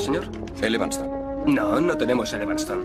señor? El Evanston. No, no tenemos el Evanston.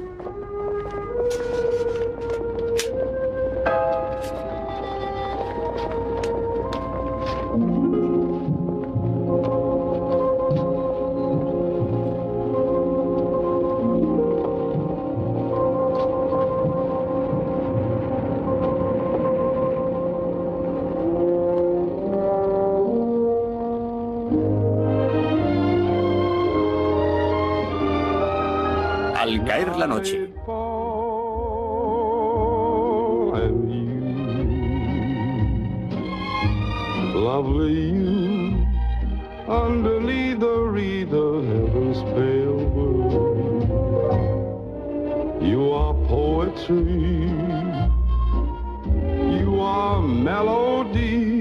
Al caer la noche. Lovely you, underneath the heaven's pale blue. You are poetry, you are melody,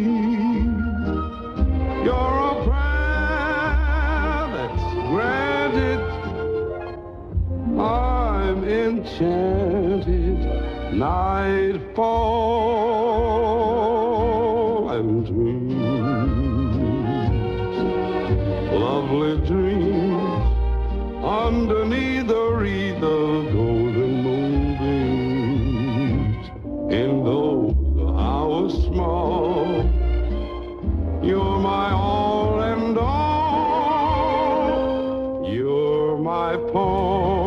you're a prayer that's granted. I'm enchanted, nightfall and dreams, lovely dreams, underneath the wreath of golden moonbeams. In those hours small, you're my all and all, you're my poem.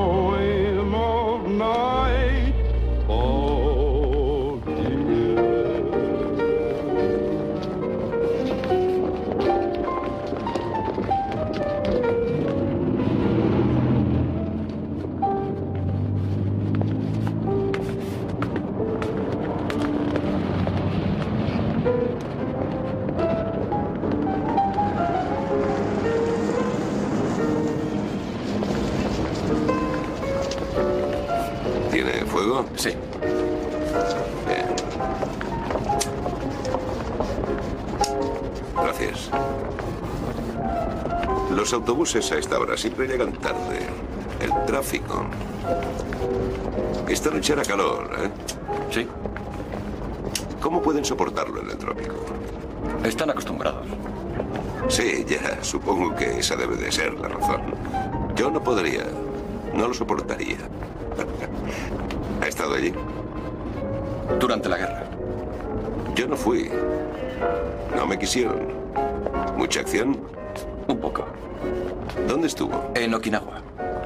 ¿Tiene fuego? Sí. Bien. Gracias. Los autobuses a esta hora siempre llegan tarde. El tráfico. Esta noche era calor, ¿eh? Sí. ¿Cómo pueden soportarlo en el trópico? Están acostumbrados. Sí, ya. Supongo que esa debe de ser la razón. Yo no podría. No lo soportaría. ¿Ha estado allí? Durante la guerra. Yo no fui. No me quisieron. ¿Mucha acción? Un poco. ¿Dónde estuvo? En Okinawa.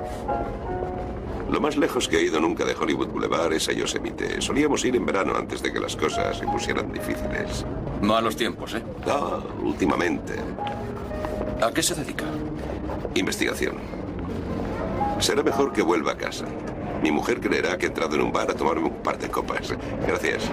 Lo más lejos que he ido nunca de Hollywood Boulevard es a Yosemite. Solíamos ir en verano antes de que las cosas se pusieran difíciles. Malos tiempos, ¿eh? Ah, últimamente. ¿A qué se dedica? Investigación. Será mejor que vuelva a casa. Mi mujer creerá que he entrado en un bar a tomarme un par de copas. Gracias.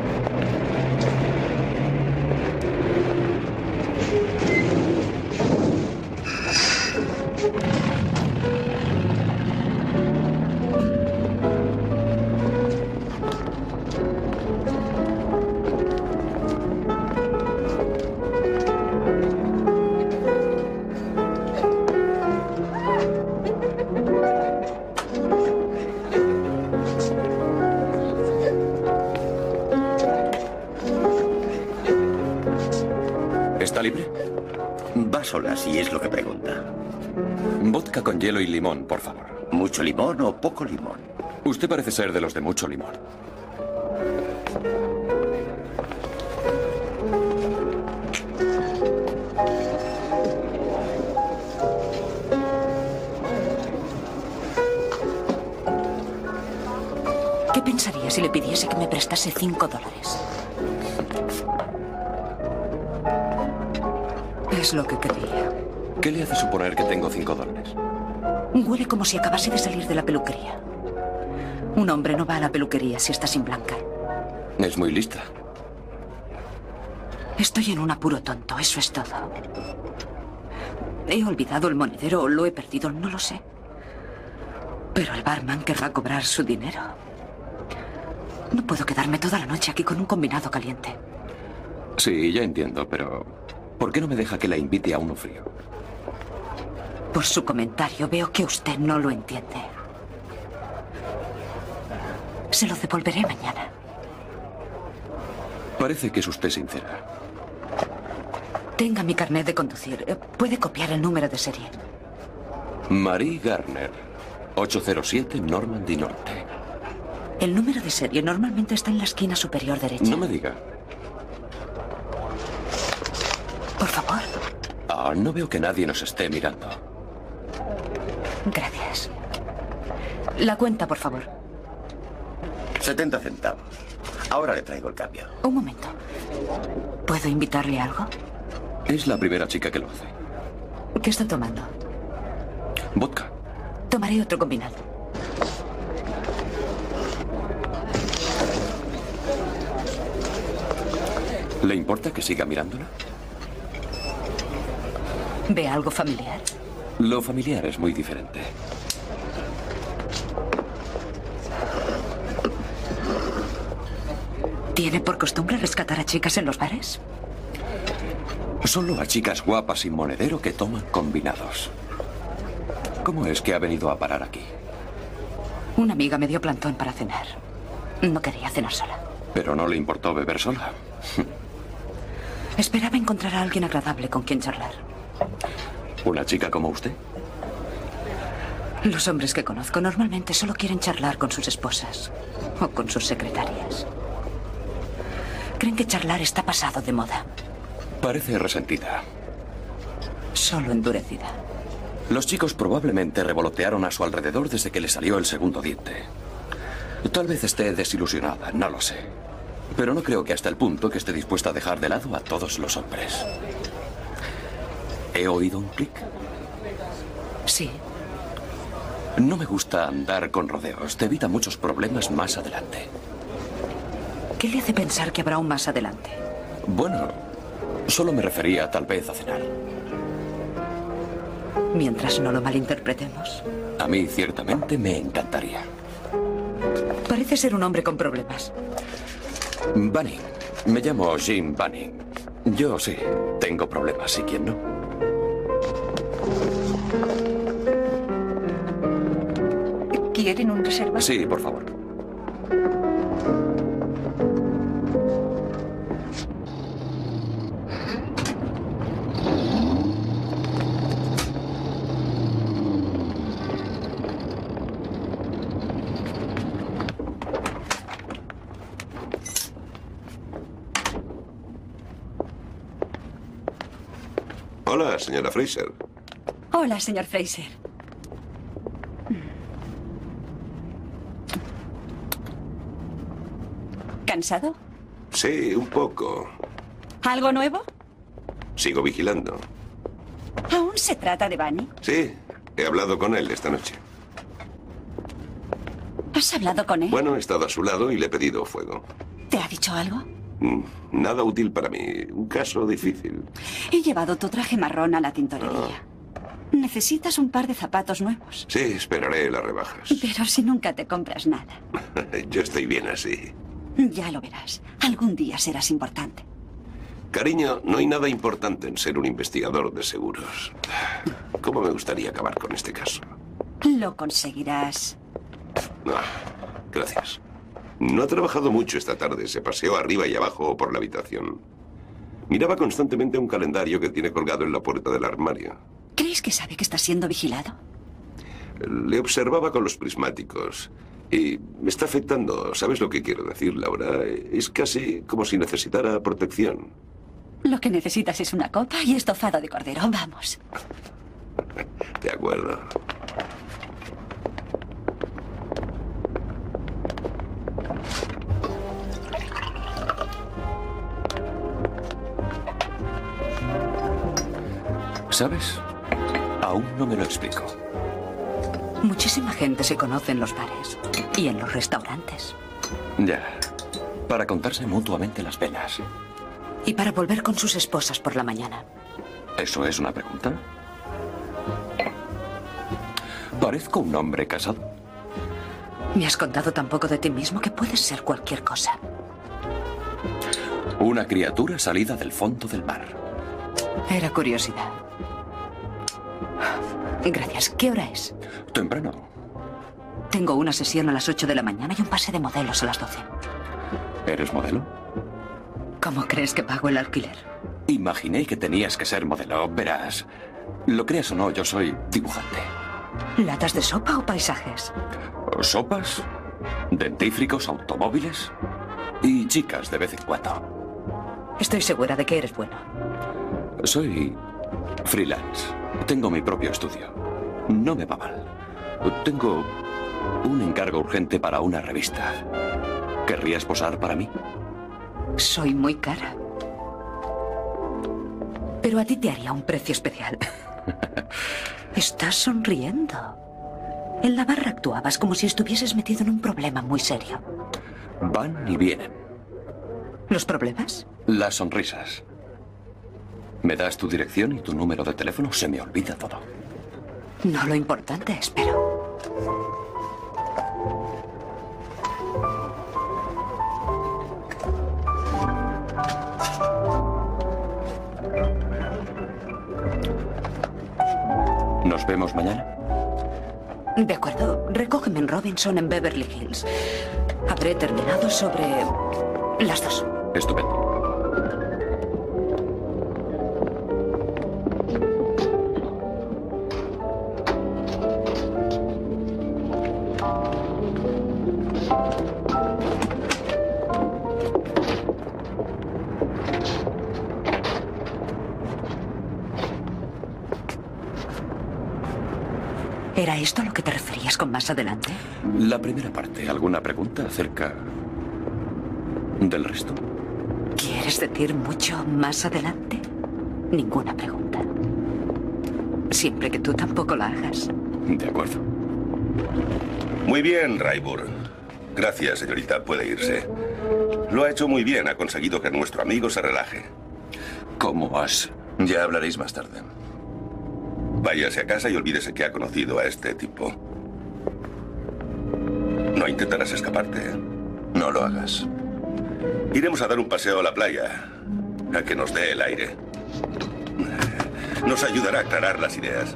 ¿Está libre? Va sola, si es lo que pregunta. Vodka con hielo y limón, por favor. ¿Mucho limón o poco limón? Usted parece ser de los de mucho limón. ¿Qué pensaría si le pidiese que me prestase $5? Es lo que quería. ¿Qué le hace suponer que tengo $5? Huele como si acabase de salir de la peluquería. Un hombre no va a la peluquería si está sin blanca. Es muy lista. Estoy en un apuro tonto, eso es todo. He olvidado el monedero o lo he perdido, no lo sé. Pero el barman querrá cobrar su dinero. No puedo quedarme toda la noche aquí con un combinado caliente. Sí, ya entiendo, pero ¿por qué no me deja que la invite a uno frío? Por su comentario veo que usted no lo entiende. Se lo devolveré mañana. Parece que es usted sincera. Tenga mi carnet de conducir. Puede copiar el número de serie. Marie Garner, 807 Normandy Norte. El número de serie normalmente está en la esquina superior derecha. No me diga. Por favor. Ah, no veo que nadie nos esté mirando. Gracias. La cuenta, por favor. 70 centavos. Ahora le traigo el cambio. Un momento. ¿Puedo invitarle a algo? Es la primera chica que lo hace. ¿Qué está tomando? Vodka. Tomaré otro combinado. ¿Le importa que siga mirándola? ¿Ve algo familiar? Lo familiar es muy diferente. ¿Tiene por costumbre rescatar a chicas en los bares? Solo a chicas guapas sin monedero que toman combinados. ¿Cómo es que ha venido a parar aquí? Una amiga me dio plantón para cenar. No quería cenar sola. Pero no le importó beber sola. Esperaba encontrar a alguien agradable con quien charlar. ¿Una chica como usted? Los hombres que conozco normalmente solo quieren charlar con sus esposas o con sus secretarias. Creen que charlar está pasado de moda. Parece resentida. Solo endurecida. Los chicos probablemente revolotearon a su alrededor desde que le salió el segundo diente. Tal vez esté desilusionada, no lo sé. Pero no creo que hasta el punto que esté dispuesta a dejar de lado a todos los hombres. ¿He oído un clic? Sí. No me gusta andar con rodeos. Te evita muchos problemas más adelante. ¿Qué le hace pensar que habrá un más adelante? Bueno, solo me refería tal vez a cenar. Mientras no lo malinterpretemos. A mí ciertamente me encantaría. Parece ser un hombre con problemas. Bunning. Me llamo Jim Bunning. Yo sí, tengo problemas, ¿y quién no? ¿Quieren un reserva? Sí, por favor. Hola, señora Fraser. Hola, señor Fraser. ¿Cansado? Sí, un poco. ¿Algo nuevo? Sigo vigilando. ¿Aún se trata de Bunny? Sí, he hablado con él esta noche. ¿Has hablado con él? Bueno, he estado a su lado y le he pedido fuego. ¿Te ha dicho algo? Nada útil para mí. Un caso difícil. He llevado tu traje marrón a la tintorería. Necesitas un par de zapatos nuevos. Sí, esperaré las rebajas. Pero si nunca te compras nada. Yo estoy bien así. Ya lo verás. Algún día serás importante. Cariño, no hay nada importante en ser un investigador de seguros. ¿Cómo me gustaría acabar con este caso? Lo conseguirás. Gracias. No ha trabajado mucho esta tarde. Se paseó arriba y abajo por la habitación. Miraba constantemente un calendario que tiene colgado en la puerta del armario. ¿Crees que sabe que está siendo vigilado? Le observaba con los prismáticos. Y me está afectando. ¿Sabes lo que quiero decir, Laura? Es casi como si necesitara protección. Lo que necesitas es una copa y estofado de cordero. Vamos. De acuerdo. ¿Sabes? Aún no me lo explico. Muchísima gente se conoce en los bares y en los restaurantes. Ya. Para contarse mutuamente las penas. Y para volver con sus esposas por la mañana. ¿Eso es una pregunta? ¿Parezco un hombre casado? Me has contado tan poco de ti mismo que puedes ser cualquier cosa. Una criatura salida del fondo del mar. Era curiosidad. Gracias. ¿Qué hora es? Temprano. Tengo una sesión a las 8 de la mañana y un pase de modelos a las 12. ¿Eres modelo? ¿Cómo crees que pago el alquiler? Imaginé que tenías que ser modelo. Verás, lo creas o no, yo soy dibujante. ¿Latas de sopa o paisajes? Sopas, dentífricos, automóviles y chicas de vez en cuando. Estoy segura de que eres bueno. Soy freelance. Tengo mi propio estudio. No me va mal. Tengo un encargo urgente para una revista. ¿Querrías posar para mí? Soy muy cara. Pero a ti te haría un precio especial. Estás sonriendo. En la barra actuabas como si estuvieses metido en un problema muy serio. Van y vienen. ¿Los problemas? Las sonrisas. ¿Me das tu dirección y tu número de teléfono? Se me olvida todo. No lo importante, espero. ¿Nos vemos mañana? De acuerdo. Recógeme en Robinson, en Beverly Hills. Habré terminado sobre las 2. Estupendo. ¿Era esto a lo que te referías con más adelante? La primera parte. ¿Alguna pregunta acerca del resto? ¿Quieres decir mucho más adelante? Ninguna pregunta. Siempre que tú tampoco la hagas. De acuerdo. Muy bien, Rayburn. Gracias, señorita. Puede irse. Lo ha hecho muy bien. Ha conseguido que nuestro amigo se relaje. ¿Cómo has...? Ya hablaréis más tarde. Váyase a casa y olvídese que ha conocido a este tipo. No intentarás escaparte, ¿eh? No lo hagas. Iremos a dar un paseo a la playa, a que nos dé el aire. Nos ayudará a aclarar las ideas.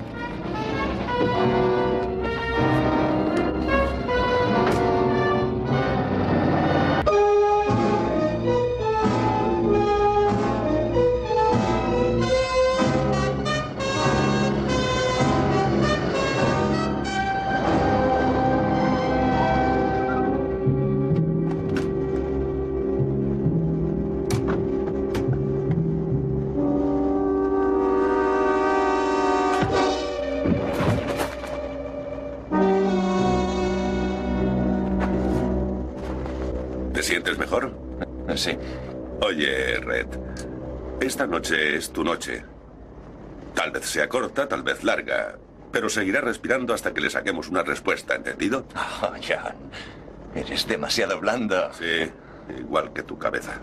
¿Te sientes mejor? Sí. Oye, Red, esta noche es tu noche. Tal vez sea corta, tal vez larga, pero seguirá respirando hasta que le saquemos una respuesta, ¿entendido? Oh, John, eres demasiado blando. Sí, igual que tu cabeza.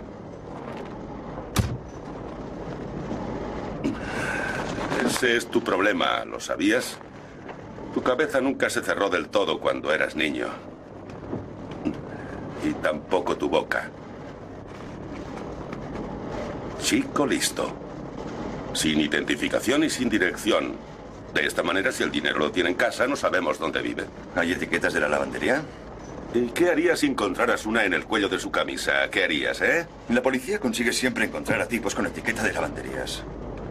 Ese es tu problema, ¿lo sabías? Tu cabeza nunca se cerró del todo cuando eras niño. Y tampoco tu boca. Chico listo. Sin identificación y sin dirección. De esta manera, si el dinero lo tiene en casa, no sabemos dónde vive. ¿Hay etiquetas de la lavandería? ¿Y qué harías si encontraras una en el cuello de su camisa? ¿Qué harías, eh? La policía consigue siempre encontrar a tipos con etiqueta de lavanderías.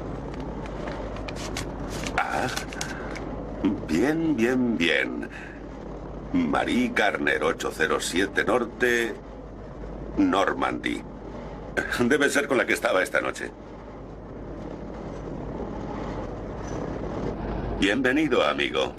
Ah. Bien, bien, bien. Marie Garner, 807 Norte, Normandy. Debe ser con la que estaba esta noche. Bienvenido, amigo.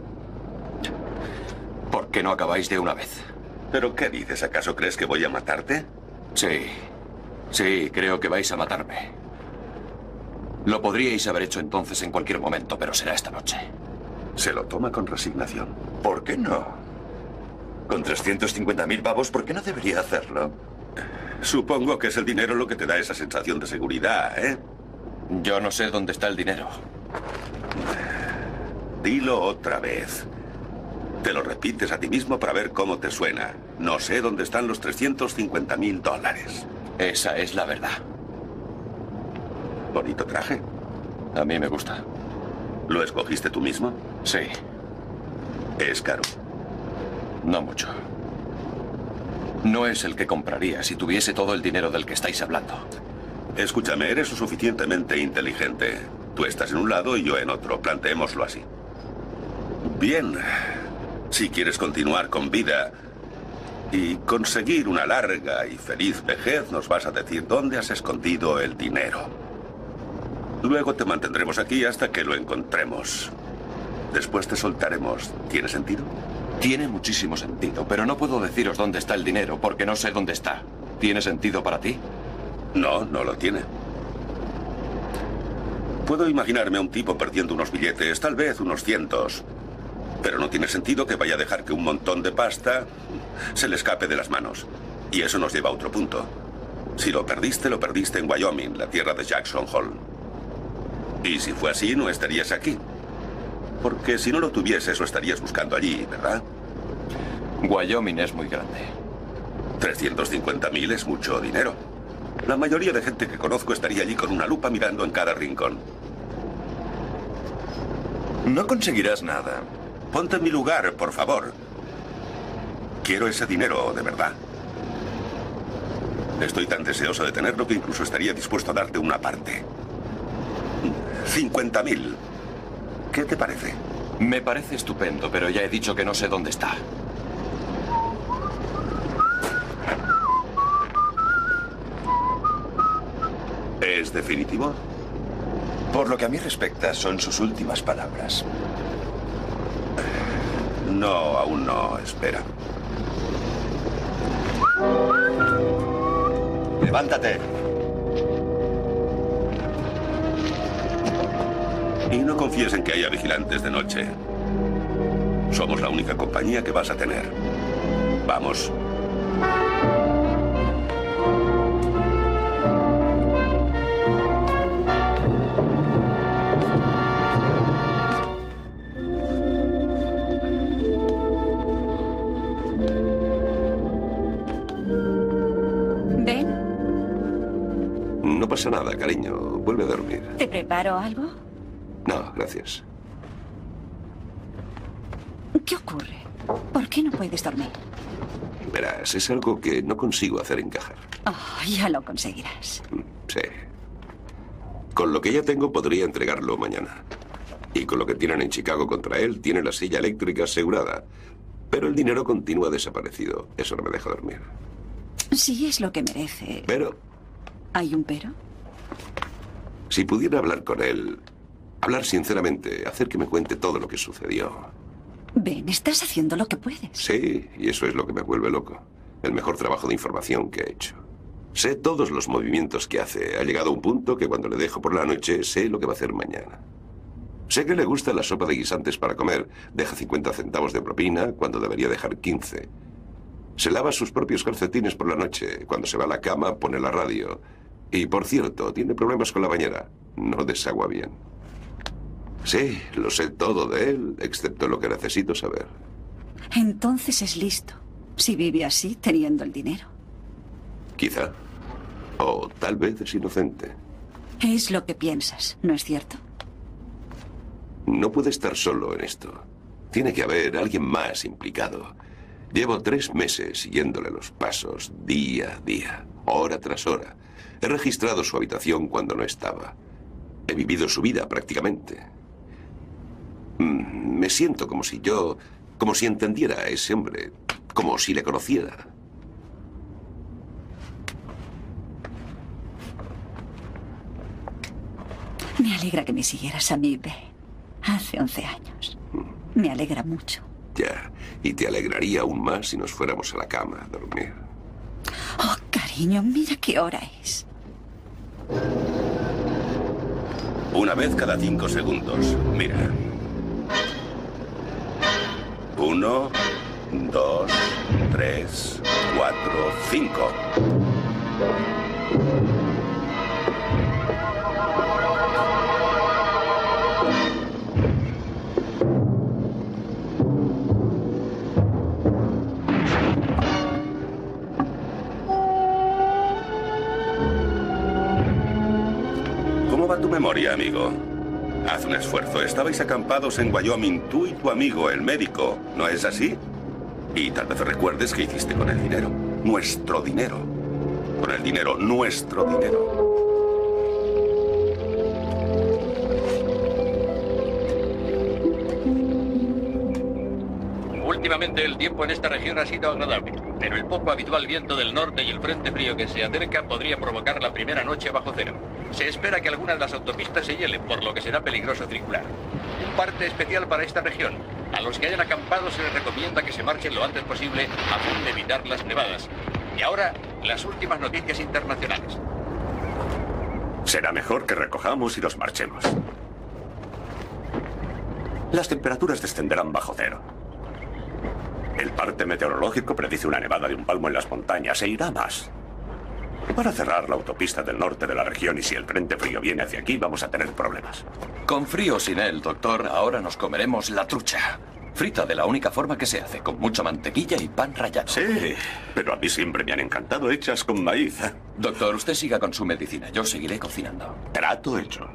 ¿Por qué no acabáis de una vez? ¿Pero qué dices? ¿Acaso crees que voy a matarte? Sí. Sí, creo que vais a matarme. Lo podríais haber hecho entonces en cualquier momento, pero será esta noche. Se lo toma con resignación. ¿Por qué no? Con 350.000 pavos, ¿por qué no debería hacerlo? Supongo que es el dinero lo que te da esa sensación de seguridad, ¿eh? Yo no sé dónde está el dinero. Dilo otra vez. Te lo repites a ti mismo para ver cómo te suena. No sé dónde están los $350.000. Esa es la verdad. Bonito traje. A mí me gusta. ¿Lo escogiste tú mismo? Sí. Es caro. No mucho. No es el que compraría si tuviese todo el dinero del que estáis hablando. Escúchame, eres lo suficientemente inteligente. Tú estás en un lado y yo en otro. Planteémoslo así. Bien, si quieres continuar con vida y conseguir una larga y feliz vejez, nos vas a decir dónde has escondido el dinero. Luego te mantendremos aquí hasta que lo encontremos. Después te soltaremos. ¿Tiene sentido? Tiene muchísimo sentido, pero no puedo deciros dónde está el dinero porque no sé dónde está. ¿Tiene sentido para ti? No, no lo tiene. Puedo imaginarme a un tipo perdiendo unos billetes, tal vez unos cientos. Pero no tiene sentido que vaya a dejar que un montón de pasta se le escape de las manos. Y eso nos lleva a otro punto. Si lo perdiste en Wyoming, la tierra de Jackson Hole. Y si fue así, no estarías aquí. Porque si no lo tuvieses, lo estarías buscando allí, ¿verdad? Wyoming es muy grande. 350.000 es mucho dinero. La mayoría de gente que conozco estaría allí con una lupa mirando en cada rincón. No conseguirás nada. Ponte en mi lugar, por favor. Quiero ese dinero, de verdad. Estoy tan deseoso de tenerlo que incluso estaría dispuesto a darte una parte. 50.000. ¿Qué te parece? Me parece estupendo, pero ya he dicho que no sé dónde está. ¿Es definitivo? Por lo que a mí respecta, son sus últimas palabras. No, aún no. Espera. ¡Levántate! Y no confíes en que haya vigilantes de noche. Somos la única compañía que vas a tener. Vamos. ¿Ven? No pasa nada, cariño. Vuelve a dormir. ¿Te preparo algo? No, gracias. ¿Qué ocurre? ¿Por qué no puedes dormir? Verás, es algo que no consigo hacer encajar. Oh, ya lo conseguirás. Sí. Con lo que ya tengo podría entregarlo mañana. Y con lo que tienen en Chicago contra él, tiene la silla eléctrica asegurada. Pero el dinero continúa desaparecido. Eso no me deja dormir. Sí, es lo que merece. Pero, ¿Hay un pero? si pudiera hablar con él, hablar sinceramente, hacer que me cuente todo lo que sucedió. Ben, estás haciendo lo que puedes. Sí, y eso es lo que me vuelve loco. El mejor trabajo de información que he hecho. Sé todos los movimientos que hace. Ha llegado a un punto que cuando le dejo por la noche, sé lo que va a hacer mañana. Sé que le gusta la sopa de guisantes para comer. Deja 50 centavos de propina cuando debería dejar 15. Se lava sus propios calcetines por la noche. Cuando se va a la cama, pone la radio. Y, por cierto, tiene problemas con la bañera. No desagua bien. Sí, lo sé todo de él, excepto lo que necesito saber. Entonces es listo. Si vive así, teniendo el dinero. Quizá. O tal vez es inocente. Es lo que piensas, ¿no es cierto? No puede estar solo en esto. Tiene que haber alguien más implicado. Llevo 3 meses siguiéndole los pasos, día a día, hora tras hora. He registrado su habitación cuando no estaba. He vivido su vida prácticamente. Me siento como si entendiera a ese hombre, como si le conociera. Me alegra que me siguieras a mí, Ben. Hace 11 años. Me alegra mucho. Ya, y te alegraría aún más si nos fuéramos a la cama a dormir. Oh, cariño, mira qué hora es. Una vez cada 5 segundos. Mira. 1, 2, 3, 4, 5. ¿Cómo va tu memoria, amigo? Haz un esfuerzo. Estabais acampados en Wyoming, tú y tu amigo, el médico. ¿No es así? Y tal vez recuerdes qué hiciste con el dinero. Nuestro dinero. Con el dinero, nuestro dinero. Últimamente el tiempo en esta región ha sido agradable, pero el poco habitual viento del norte y el frente frío que se acerca podría provocar la primera noche bajo cero. Se espera que algunas de las autopistas se hielen, por lo que será peligroso circular. Un parte especial para esta región. A los que hayan acampado se les recomienda que se marchen lo antes posible a fin de evitar las nevadas. Y ahora, las últimas noticias internacionales. Será mejor que recojamos y nos marchemos. Las temperaturas descenderán bajo cero. El parte meteorológico predice una nevada de 1 palmo en las montañas e irá más. Para cerrar la autopista del norte de la región, y si el frente frío viene hacia aquí, vamos a tener problemas. Con frío o sin él, doctor, ahora nos comeremos la trucha. Frita de la única forma que se hace, con mucha mantequilla y pan rallado. Sí, pero a mí siempre me han encantado hechas con maíz. Doctor, usted siga con su medicina. Yo seguiré cocinando. Trato hecho.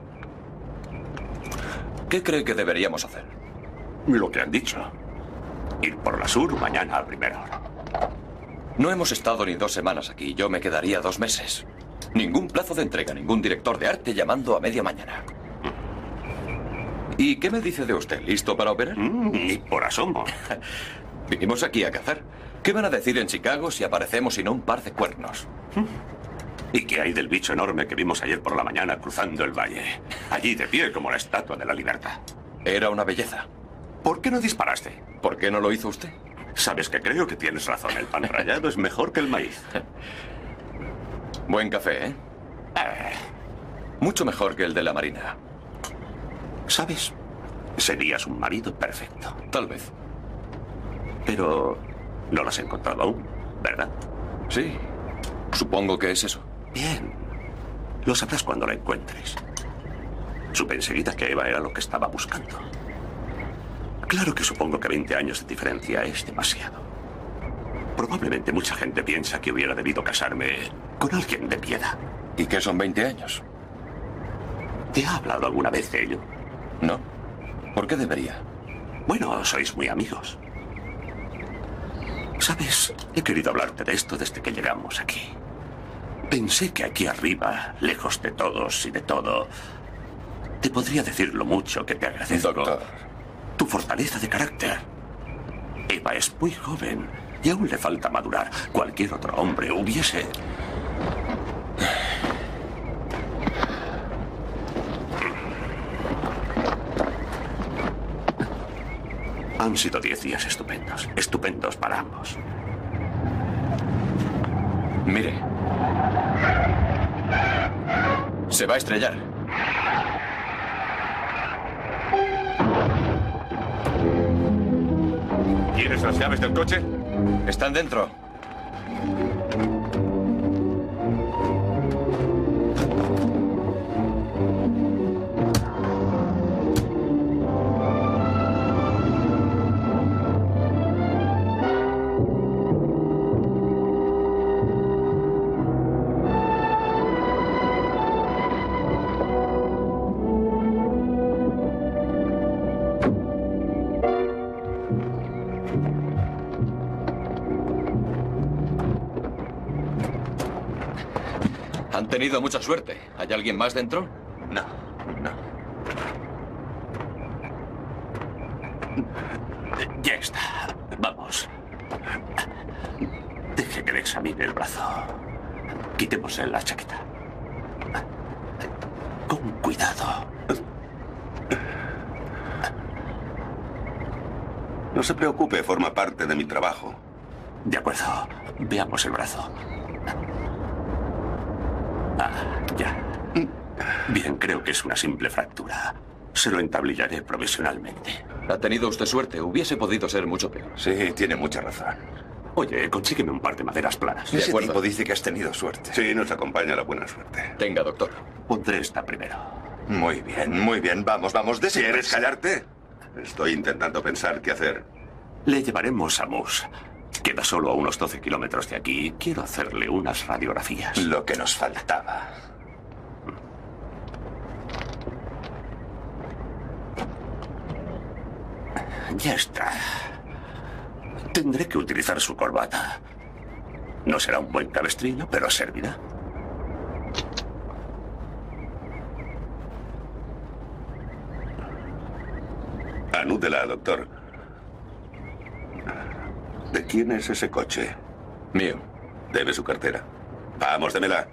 ¿Qué cree que deberíamos hacer? Lo que han dicho. Ir por la sur mañana a primera hora. No hemos estado ni 2 semanas aquí. Yo me quedaría 2 meses. Ningún plazo de entrega, ningún director de arte llamando a media mañana. ¿Y qué me dice de usted? ¿Listo para operar? Ni por asomo. Vinimos aquí a cazar. ¿Qué van a decir en Chicago si aparecemos sin un par de cuernos? ¿Y qué hay del bicho enorme que vimos ayer por la mañana cruzando el valle? Allí de pie como la Estatua de la Libertad. Era una belleza. ¿Por qué no disparaste? ¿Por qué no lo hizo usted? Sabes que creo que tienes razón. El pan rallado es mejor que el maíz. Buen café, ¿eh? Mucho mejor que el de la Marina. ¿Sabes? Serías un marido perfecto. Tal vez. Pero no lo has encontrado aún, ¿verdad? Sí. Supongo que es eso. Bien. Lo sabrás cuando lo encuentres. Supe enseguida que Eva era lo que estaba buscando. Claro que supongo que 20 años de diferencia es demasiado. Probablemente mucha gente piensa que hubiera debido casarme con alguien de piedad. ¿Y qué son 20 años? ¿Te ha hablado alguna vez de ello? No. ¿Por qué debería? Bueno, sois muy amigos. ¿Sabes? He querido hablarte de esto desde que llegamos aquí. Pensé que aquí arriba, lejos de todos y de todo, te podría decir lo mucho que te agradezco. Doctor. Tu fortaleza de carácter. Eva es muy joven y aún le falta madurar. Cualquier otro hombre hubiese... Han sido 10 días estupendos. Estupendos para ambos. Mire. Se va a estrellar. ¿Quieres las llaves del coche? Están dentro. Han tenido mucha suerte. ¿Hay alguien más dentro? No, no. Ya está. Vamos. Deje que le examine el brazo. Quitémosle la chaqueta. Con cuidado. No se preocupe, forma parte de mi trabajo. De acuerdo. Veamos el brazo. Ya. Bien, creo que es una simple fractura. Se lo entablillaré provisionalmente. Ha tenido usted suerte. Hubiese podido ser mucho peor. Sí, tiene mucha razón. Oye, consígueme un par de maderas planas. Ese tipo dice que has tenido suerte. Sí, nos acompaña la buena suerte. Tenga, doctor. Pondré esta primero. Muy bien, muy bien. Vamos, vamos. ¿Quieres callarte? Estoy intentando pensar qué hacer. Le llevaremos a Moose. Queda solo a unos 12 kilómetros de aquí. Quiero hacerle unas radiografías. Lo que nos faltaba. Ya está. Tendré que utilizar su corbata. No será un buen cabestrillo, pero servirá. Anúdela, doctor. ¿De quién es ese coche? Mío. Deme su cartera. Vamos, démela.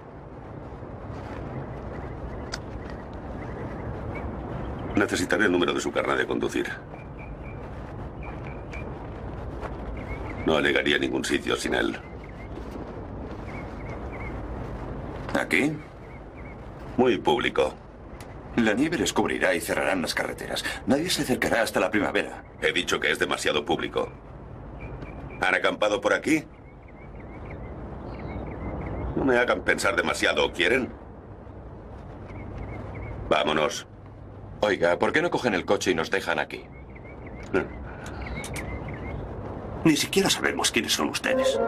Necesitaré el número de su carnet de conducir. No llegaría a ningún sitio sin él. ¿Aquí? Muy público. La nieve les cubrirá y cerrarán las carreteras. Nadie se acercará hasta la primavera. He dicho que es demasiado público. ¿Han acampado por aquí? No me hagan pensar demasiado, ¿quieren? Vámonos. Oiga, ¿por qué no cogen el coche y nos dejan aquí? Ni siquiera sabemos quiénes son ustedes.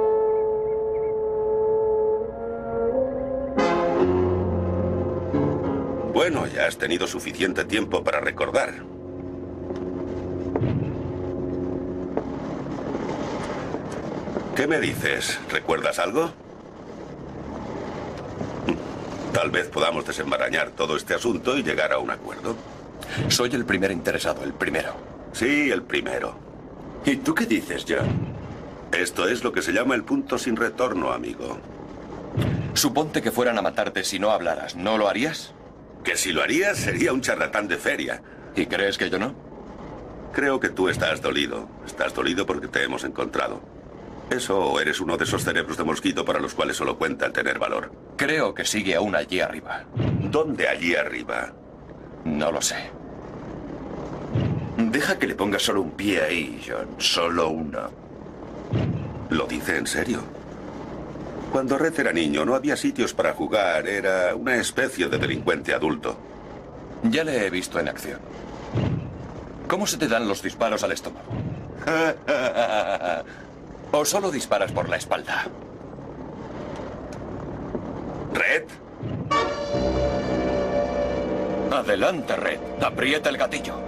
Bueno, ya has tenido suficiente tiempo para recordar. ¿Qué me dices? ¿Recuerdas algo? Tal vez podamos desenmarañar todo este asunto y llegar a un acuerdo. Soy el primer interesado, el primero. Sí, el primero. ¿Y tú qué dices, John? Esto es lo que se llama el punto sin retorno, amigo. Suponte que fueran a matarte si no hablaras. ¿No lo harías? Que si lo harías sería un charlatán de feria. ¿Y crees que yo no? Creo que tú estás dolido. Estás dolido porque te hemos encontrado. Eso o eres uno de esos cerebros de mosquito para los cuales solo cuenta el tener valor. Creo que sigue aún allí arriba. ¿Dónde allí arriba? No lo sé. Deja que le ponga solo un pie ahí, John. Solo uno. ¿Lo dice en serio? Cuando Red era niño no había sitios para jugar. Era una especie de delincuente adulto. Ya le he visto en acción. ¿Cómo se te dan los disparos al estómago? ¿O solo disparas por la espalda? ¿Red? Adelante, Red. Aprieta el gatillo.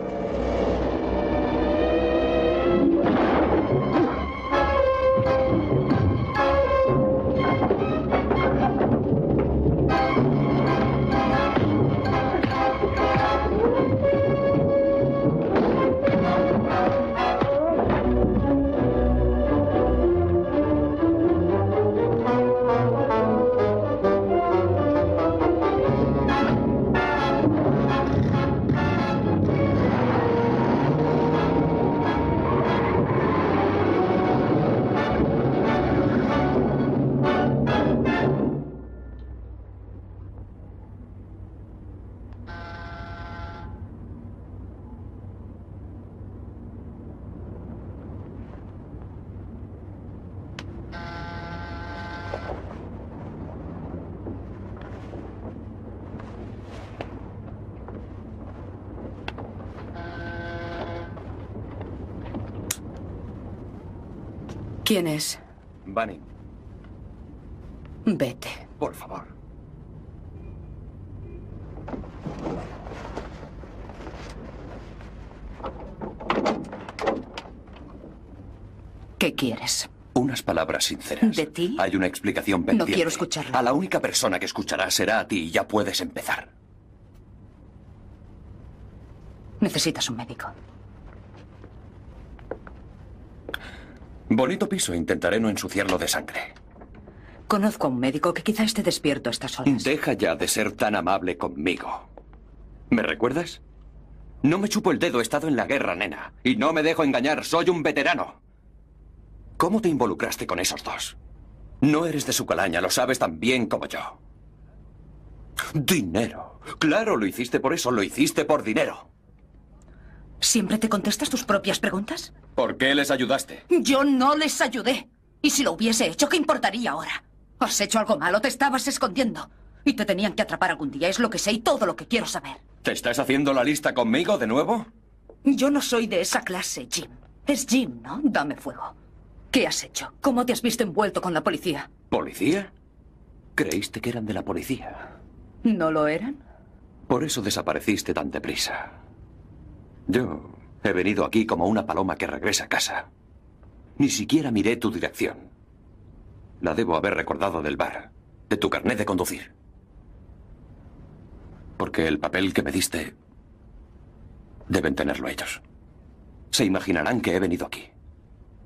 ¿Quién es? Bunny. Vete. Por favor. ¿Qué quieres? Unas palabras sinceras. ¿De ti? Hay una explicación pendiente. No quiero escucharlo. A la única persona que escuchará será a ti y ya puedes empezar. Necesitas un médico. Bonito piso. Intentaré no ensuciarlo de sangre. Conozco a un médico que quizá esté despierto a estas horas. Deja ya de ser tan amable conmigo. ¿Me recuerdas? No me chupo el dedo, he estado en la guerra, nena. Y no me dejo engañar, soy un veterano. ¿Cómo te involucraste con esos dos? No eres de su calaña, lo sabes tan bien como yo. Dinero. Claro, lo hiciste por eso, lo hiciste por dinero. ¿Siempre te contestas tus propias preguntas? ¿Por qué les ayudaste? Yo no les ayudé. Y si lo hubiese hecho, ¿qué importaría ahora? Has hecho algo malo, te estabas escondiendo. Y te tenían que atrapar algún día, es lo que sé y todo lo que quiero saber. ¿Te estás haciendo la lista conmigo de nuevo? Yo no soy de esa clase, Jim. Es Jim, ¿no? Dame fuego. ¿Qué has hecho? ¿Cómo te has visto envuelto con la policía? ¿Policía? Creíste que eran de la policía. ¿No lo eran? Por eso desapareciste tan deprisa. Yo he venido aquí como una paloma que regresa a casa. Ni siquiera miré tu dirección. La debo haber recordado del bar, de tu carnet de conducir. Porque el papel que me diste deben tenerlo ellos. Se imaginarán que he venido aquí.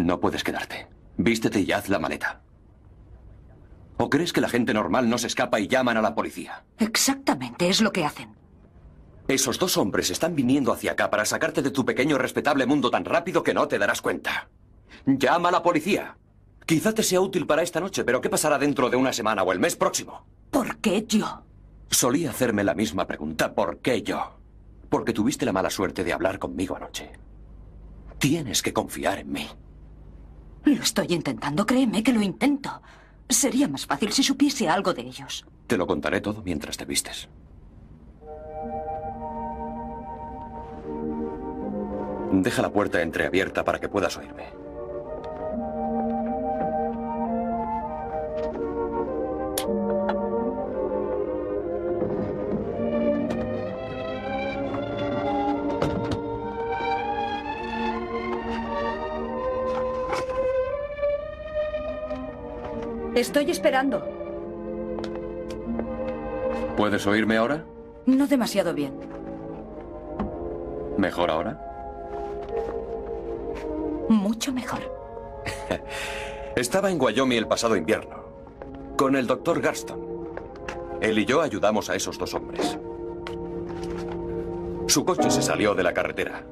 No puedes quedarte. Vístete y haz la maleta. ¿O crees que la gente normal no se escapa y llaman a la policía? Exactamente, es lo que hacen. Esos dos hombres están viniendo hacia acá para sacarte de tu pequeño respetable mundo tan rápido que no te darás cuenta. Llama a la policía. Quizá te sea útil para esta noche, pero ¿qué pasará dentro de una semana o el mes próximo? ¿Por qué yo? Solía hacerme la misma pregunta. ¿Por qué yo? Porque tuviste la mala suerte de hablar conmigo anoche. Tienes que confiar en mí. Lo estoy intentando, créeme que lo intento. Sería más fácil si supiese algo de ellos. Te lo contaré todo mientras te vistes. Deja la puerta entreabierta para que puedas oírme. Estoy esperando. ¿Puedes oírme ahora? No demasiado bien. ¿Mejor ahora? Mucho mejor. Estaba en Wyoming el pasado invierno, con el Dr. Garston. Él y yo ayudamos a esos dos hombres. Su coche se salió de la carretera.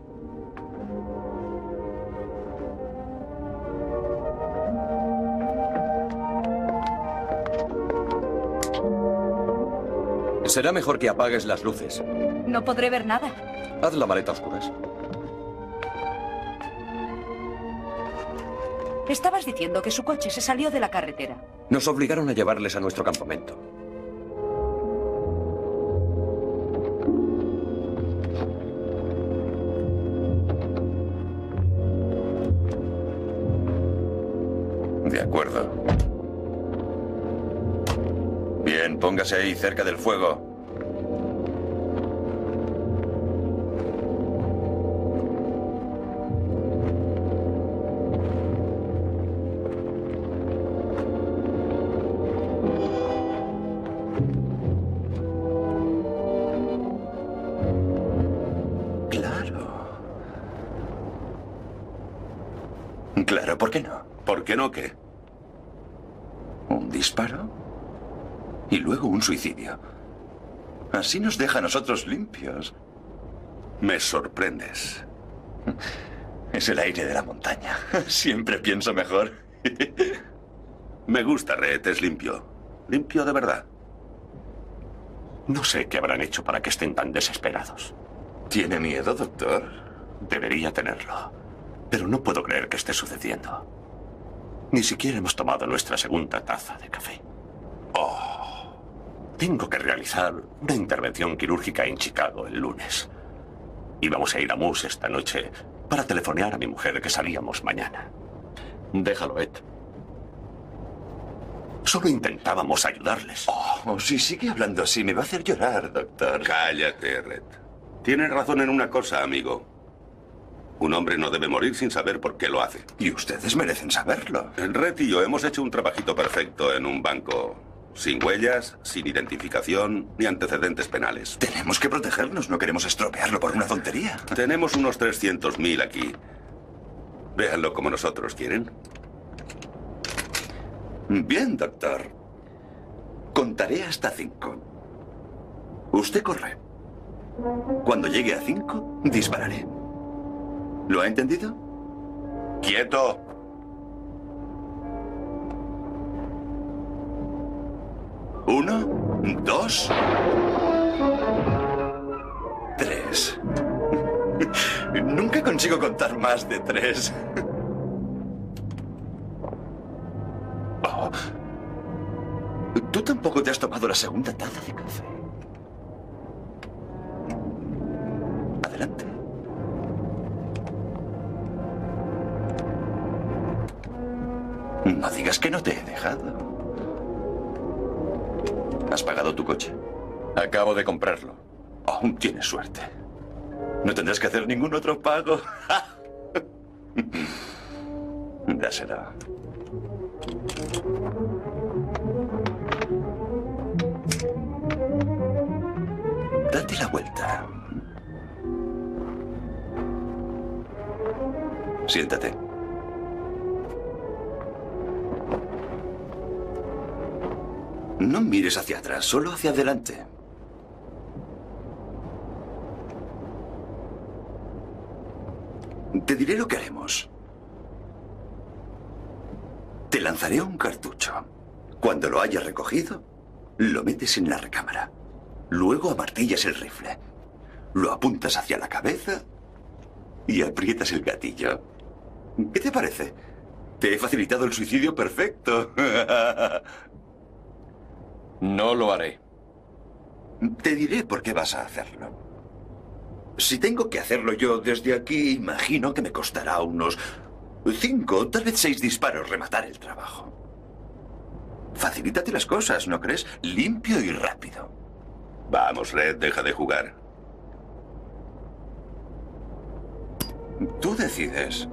Será mejor que apagues las luces. No podré ver nada. Haz la maleta a oscuras. Estabas diciendo que su coche se salió de la carretera. Nos obligaron a llevarles a nuestro campamento. De acuerdo. Bien, póngase ahí, cerca del fuego. Claro, ¿por qué no? ¿Por qué no qué? Un disparo y luego un suicidio. Así nos deja a nosotros limpios. Me sorprendes. Es el aire de la montaña. Siempre pienso mejor. Me gusta, Red, es limpio. Limpio de verdad. No sé qué habrán hecho para que estén tan desesperados. ¿Tiene miedo, doctor? Debería tenerlo. Pero no puedo creer que esté sucediendo. Ni siquiera hemos tomado nuestra segunda taza de café. Oh, tengo que realizar una intervención quirúrgica en Chicago el lunes. Y vamos a ir a Moose esta noche para telefonear a mi mujer que salíamos mañana. Déjalo, Ed. Solo intentábamos ayudarles. Oh, si sigue hablando así, me va a hacer llorar, doctor. Cállate, Red. Tienes razón en una cosa, amigo. Un hombre no debe morir sin saber por qué lo hace. Y ustedes merecen saberlo. Red y yo hemos hecho un trabajito perfecto en un banco. Sin huellas, sin identificación, ni antecedentes penales. Tenemos que protegernos, no queremos estropearlo por una tontería. Tenemos unos 300.000 aquí. Véanlo como nosotros quieren. Bien, doctor. Contaré hasta 5. Usted corre. Cuando llegue a 5, dispararé. ¿Lo ha entendido? ¡Quieto! Uno, 2, 3. Nunca consigo contar más de 3. Oh. Tú tampoco te has tomado la segunda taza de café. Adelante. No digas que no te he dejado. ¿Has pagado tu coche? Acabo de comprarlo. Aún tienes suerte. No tendrás que hacer ningún otro pago. Dáselo. Date la vuelta. Siéntate. No mires hacia atrás, solo hacia adelante. Te diré lo que haremos. Te lanzaré un cartucho. Cuando lo hayas recogido, lo metes en la recámara. Luego amartillas el rifle. Lo apuntas hacia la cabeza y aprietas el gatillo. ¿Qué te parece? Te he facilitado el suicidio perfecto. No lo haré. Te diré por qué vas a hacerlo. Si tengo que hacerlo yo desde aquí, imagino que me costará unos 5, tal vez 6 disparos rematar el trabajo. Facilítate las cosas, ¿no crees? Limpio y rápido. Vamos, Red, deja de jugar. Tú decides.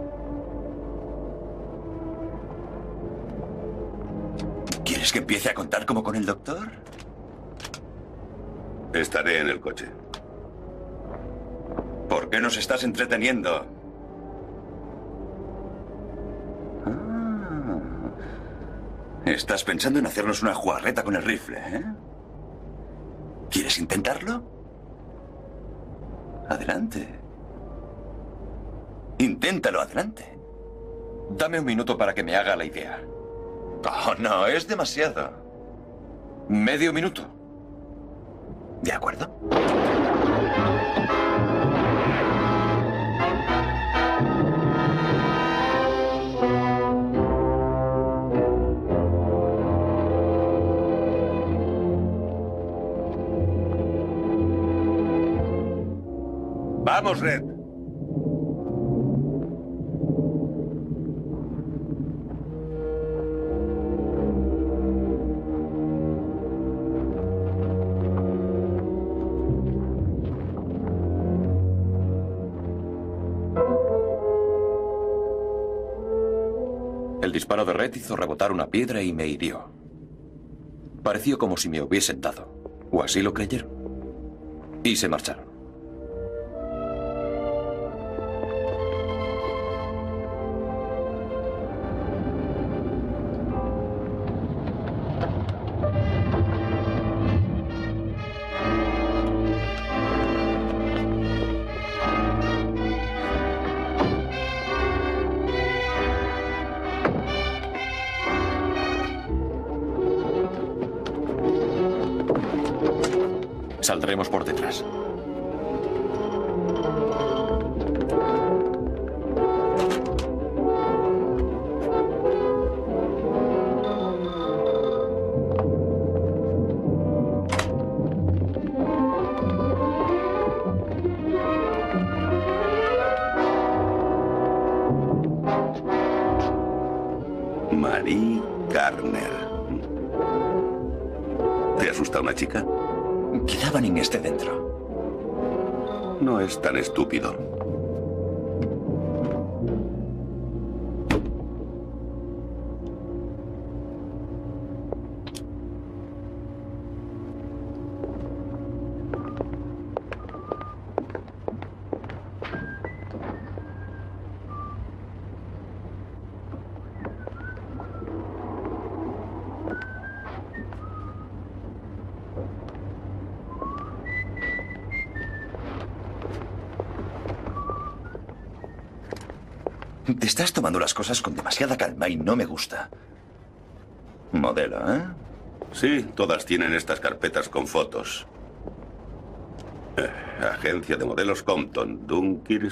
¿Quieres que empiece a contar como con el doctor? Estaré en el coche. ¿Por qué nos estás entreteniendo? Estás pensando en hacernos una jugarreta con el rifle, ¿eh? ¿Quieres intentarlo? Adelante. Inténtalo, adelante. Dame un minuto para que me haga la idea. Oh, no, es demasiado. Medio minuto. ¿De acuerdo? ¡Vamos, Red! El disparo de Red hizo rebotar una piedra y me hirió. Pareció como si me hubiesen dado, o así lo creyeron. Y se marcharon. Saldremos por detrás. Marie Garner. ¿Te asusta una chica? Que Davaning esté dentro. No es tan estúpido. Te estás tomando las cosas con demasiada calma y no me gusta. Modelo, ¿eh? Sí, todas tienen estas carpetas con fotos. Agencia de modelos Compton, Dunkirk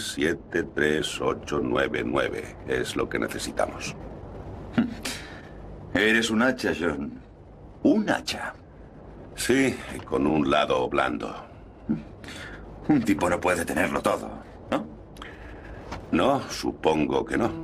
73899. Es lo que necesitamos. Eres un hacha, John. Un hacha. Sí, con un lado blando. Un tipo no puede tenerlo todo, ¿no? No, supongo que no.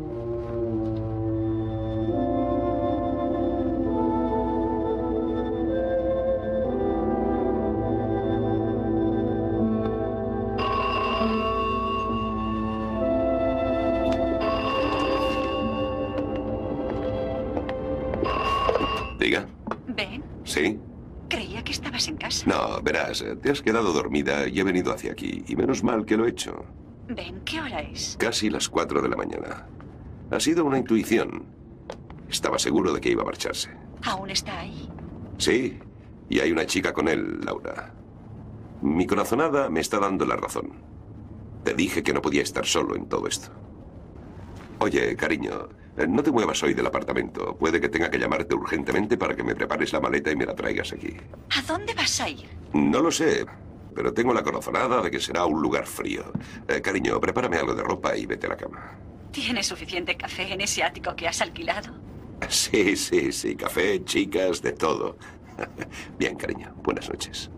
Diga. Ben, ¿Sí? creía que estabas en casa. No, verás, te has quedado dormida y he venido hacia aquí. Y menos mal que lo he hecho. Ben, ¿qué hora es? Casi las 4 de la mañana. Ha sido una intuición. Estaba seguro de que iba a marcharse. ¿Aún está ahí? Sí, y hay una chica con él, Laura. Mi corazonada me está dando la razón. Te dije que no podía estar solo en todo esto. Oye, cariño, no te muevas hoy del apartamento. Puede que tenga que llamarte urgentemente para que me prepares la maleta y me la traigas aquí. ¿A dónde vas a ir? No lo sé, pero tengo la corazonada de que será un lugar frío. Cariño, prepárame algo de ropa y vete a la cama. ¿Tienes suficiente café en ese ático que has alquilado? Sí, sí, sí. Café, chicas, de todo. Bien, cariño. Buenas noches.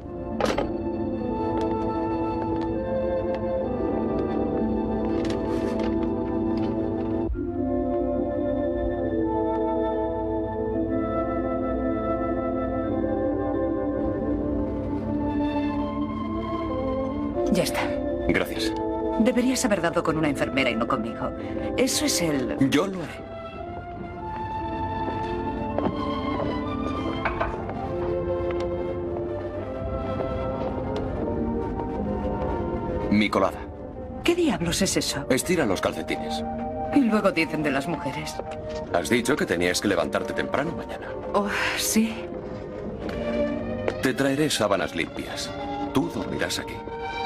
Ya está. Gracias. Deberías haber dado con una enfermera y no conmigo. Eso es el... Yo lo haré. Mi colada. ¿Qué diablos es eso? Estira los calcetines. Y luego dicen de las mujeres. Has dicho que tenías que levantarte temprano mañana. Oh, sí. Te traeré sábanas limpias. Tú dormirás aquí.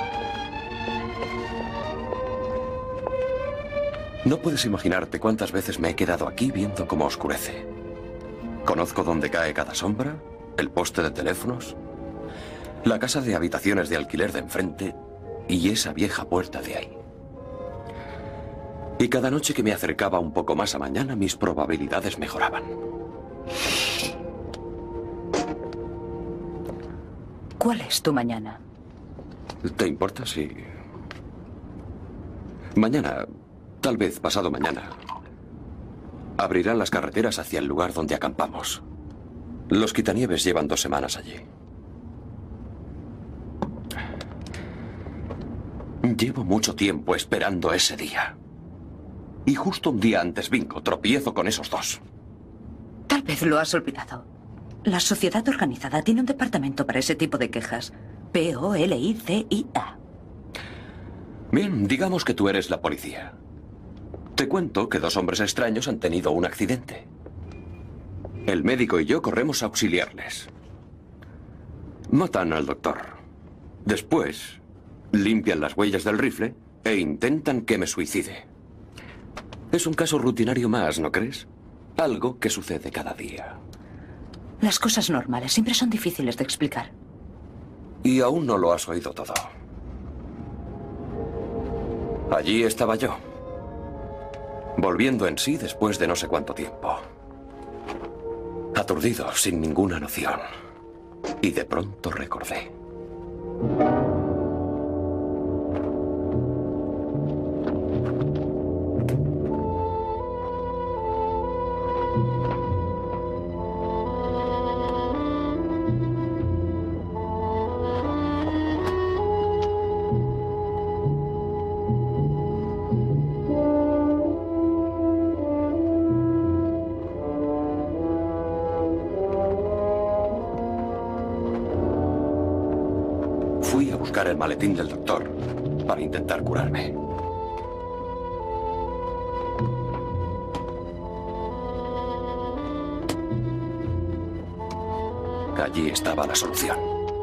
No puedes imaginarte cuántas veces me he quedado aquí viendo cómo oscurece. Conozco dónde cae cada sombra, el poste de teléfonos, la casa de habitaciones de alquiler de enfrente y esa vieja puerta de ahí. Y cada noche que me acercaba un poco más a mañana, mis probabilidades mejoraban. ¿Cuál es tu mañana? ¿Te importa si... Mañana, tal vez pasado mañana, abrirán las carreteras hacia el lugar donde acampamos. Los quitanieves llevan 2 semanas allí. Llevo mucho tiempo esperando ese día. Y justo un día antes bingo, tropiezo con esos 2. Tal vez lo has olvidado. La sociedad organizada tiene un departamento para ese tipo de quejas. POLICIA. Bien, digamos que tú eres la policía. Te cuento que 2 hombres extraños han tenido un accidente. El médico y yo corremos a auxiliarles. Matan al doctor. Después, limpian las huellas del rifle e intentan que me suicide. Es un caso rutinario más, ¿no crees? Algo que sucede cada día. Las cosas normales siempre son difíciles de explicar. Y aún no lo has oído todo. Allí estaba yo, volviendo en sí después de no sé cuánto tiempo. Aturdido, sin ninguna noción. Y de pronto recordé. Fui a buscar el maletín del doctor para intentar curarme. Allí estaba la solución.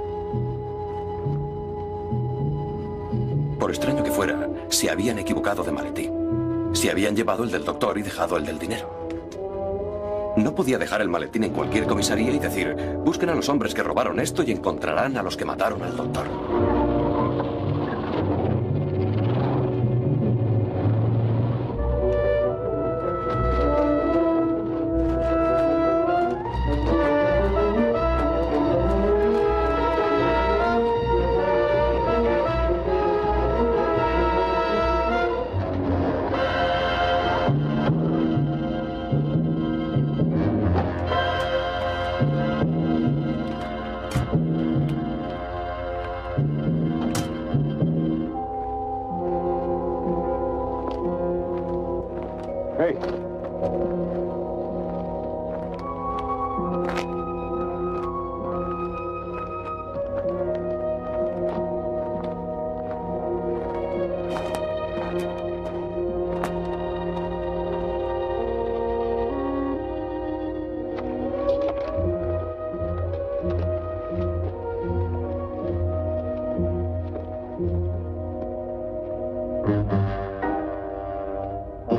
Por extraño que fuera, se habían equivocado de maletín. Se habían llevado el del doctor y dejado el del dinero. No podía dejar el maletín en cualquier comisaría y decir, busquen a los hombres que robaron esto y encontrarán a los que mataron al doctor.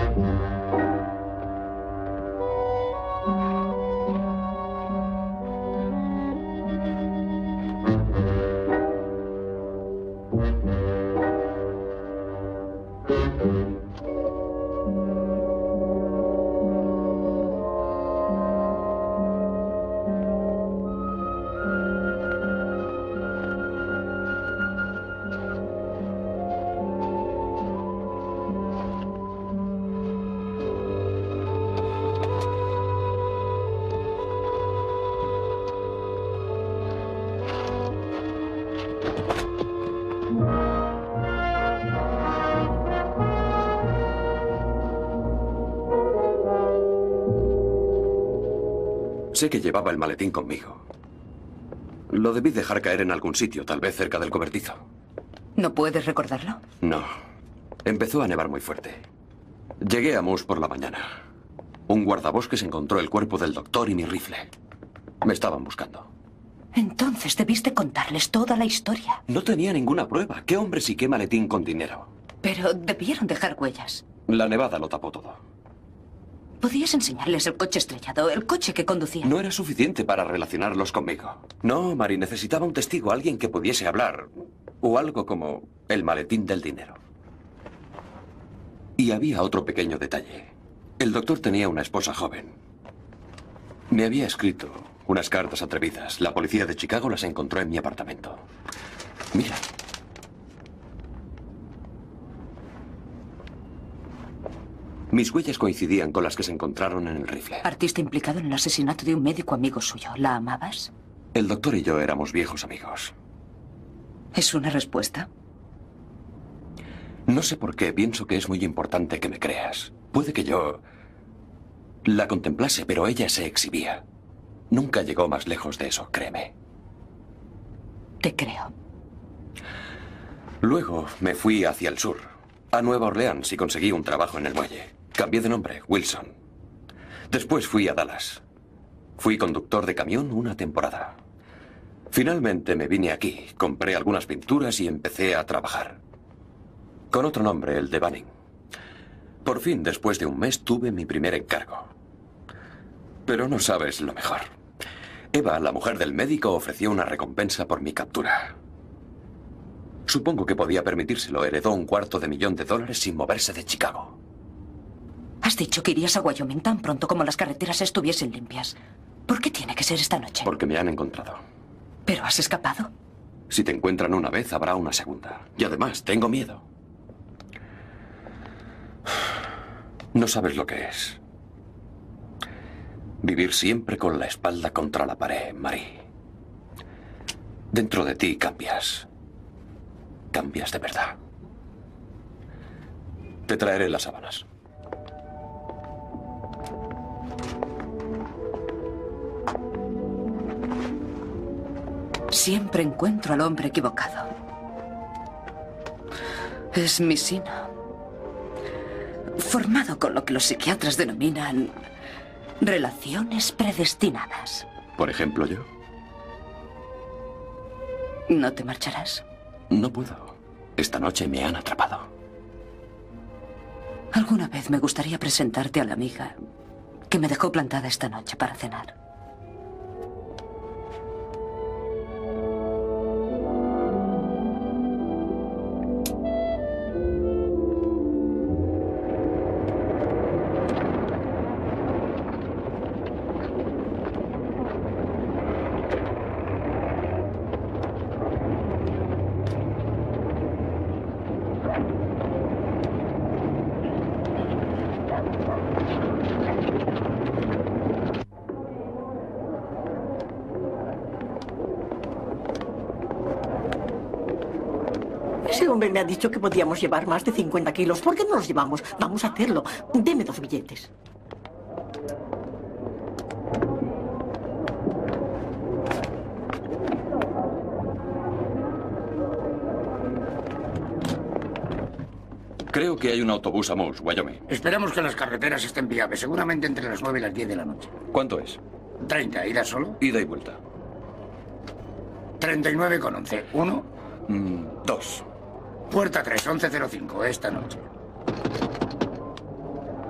Sé que llevaba el maletín conmigo. Lo debí dejar caer en algún sitio, tal vez cerca del cobertizo. ¿No puedes recordarlo? No. Empezó a nevar muy fuerte. Llegué a Moose por la mañana. Un guardabosques encontró el cuerpo del doctor y mi rifle. Me estaban buscando. Entonces debiste contarles toda la historia. No tenía ninguna prueba. ¿Qué hombre sí qué maletín con dinero? Pero debieron dejar huellas. La nevada lo tapó todo. Podías enseñarles el coche estrellado, el coche que conducía. No era suficiente para relacionarlos conmigo. No, Mary, necesitaba un testigo, alguien que pudiese hablar. O algo como el maletín del dinero. Y había otro pequeño detalle. El doctor tenía una esposa joven. Me había escrito unas cartas atrevidas. La policía de Chicago las encontró en mi apartamento. Mira. Mis huellas coincidían con las que se encontraron en el rifle. Artista implicado en el asesinato de un médico amigo suyo. ¿La amabas? El doctor y yo éramos viejos amigos. ¿Es una respuesta? No sé por qué, pienso que es muy importante que me creas. Puede que yo la contemplase, pero ella se exhibía. Nunca llegó más lejos de eso, créeme. Te creo. Luego me fui hacia el sur, a Nueva Orleans, y conseguí un trabajo en el muelle. Cambié de nombre, Wilson. Después fui a Dallas. Fui conductor de camión una temporada. Finalmente me vine aquí, compré algunas pinturas y empecé a trabajar. Con otro nombre, el de Banning. Por fin, después de un mes, tuve mi primer encargo. Pero no sabes lo mejor. Eva, la mujer del médico, ofreció una recompensa por mi captura. Supongo que podía permitírselo. Heredó $250,000 sin moverse de Chicago. Has dicho que irías a Wyoming tan pronto como las carreteras estuviesen limpias. ¿Por qué tiene que ser esta noche? Porque me han encontrado. ¿Pero has escapado? Si te encuentran una vez, habrá una segunda. Y además, tengo miedo. No sabes lo que es. Vivir siempre con la espalda contra la pared, Marie. Dentro de ti cambias. Cambias de verdad. Te traeré las sábanas. Siempre encuentro al hombre equivocado. Es mi sino. Formado con lo que los psiquiatras denominan relaciones predestinadas. Por ejemplo, yo. ¿No te marcharás? No puedo. Esta noche me han atrapado. Alguna vez me gustaría presentarte a la amiga que me dejó plantada esta noche para cenar. Ese hombre me ha dicho que podíamos llevar más de 50 kilos. ¿Por qué no los llevamos? Vamos a hacerlo. Deme 2 billetes. Creo que hay un autobús a Moose, Wyoming. Esperamos que las carreteras estén viables, seguramente entre las 9 y las 10 de la noche. ¿Cuánto es? 30, ¿ida solo? Ida y vuelta. 39,11. 1. 2. Puerta 3, 11:05, esta noche.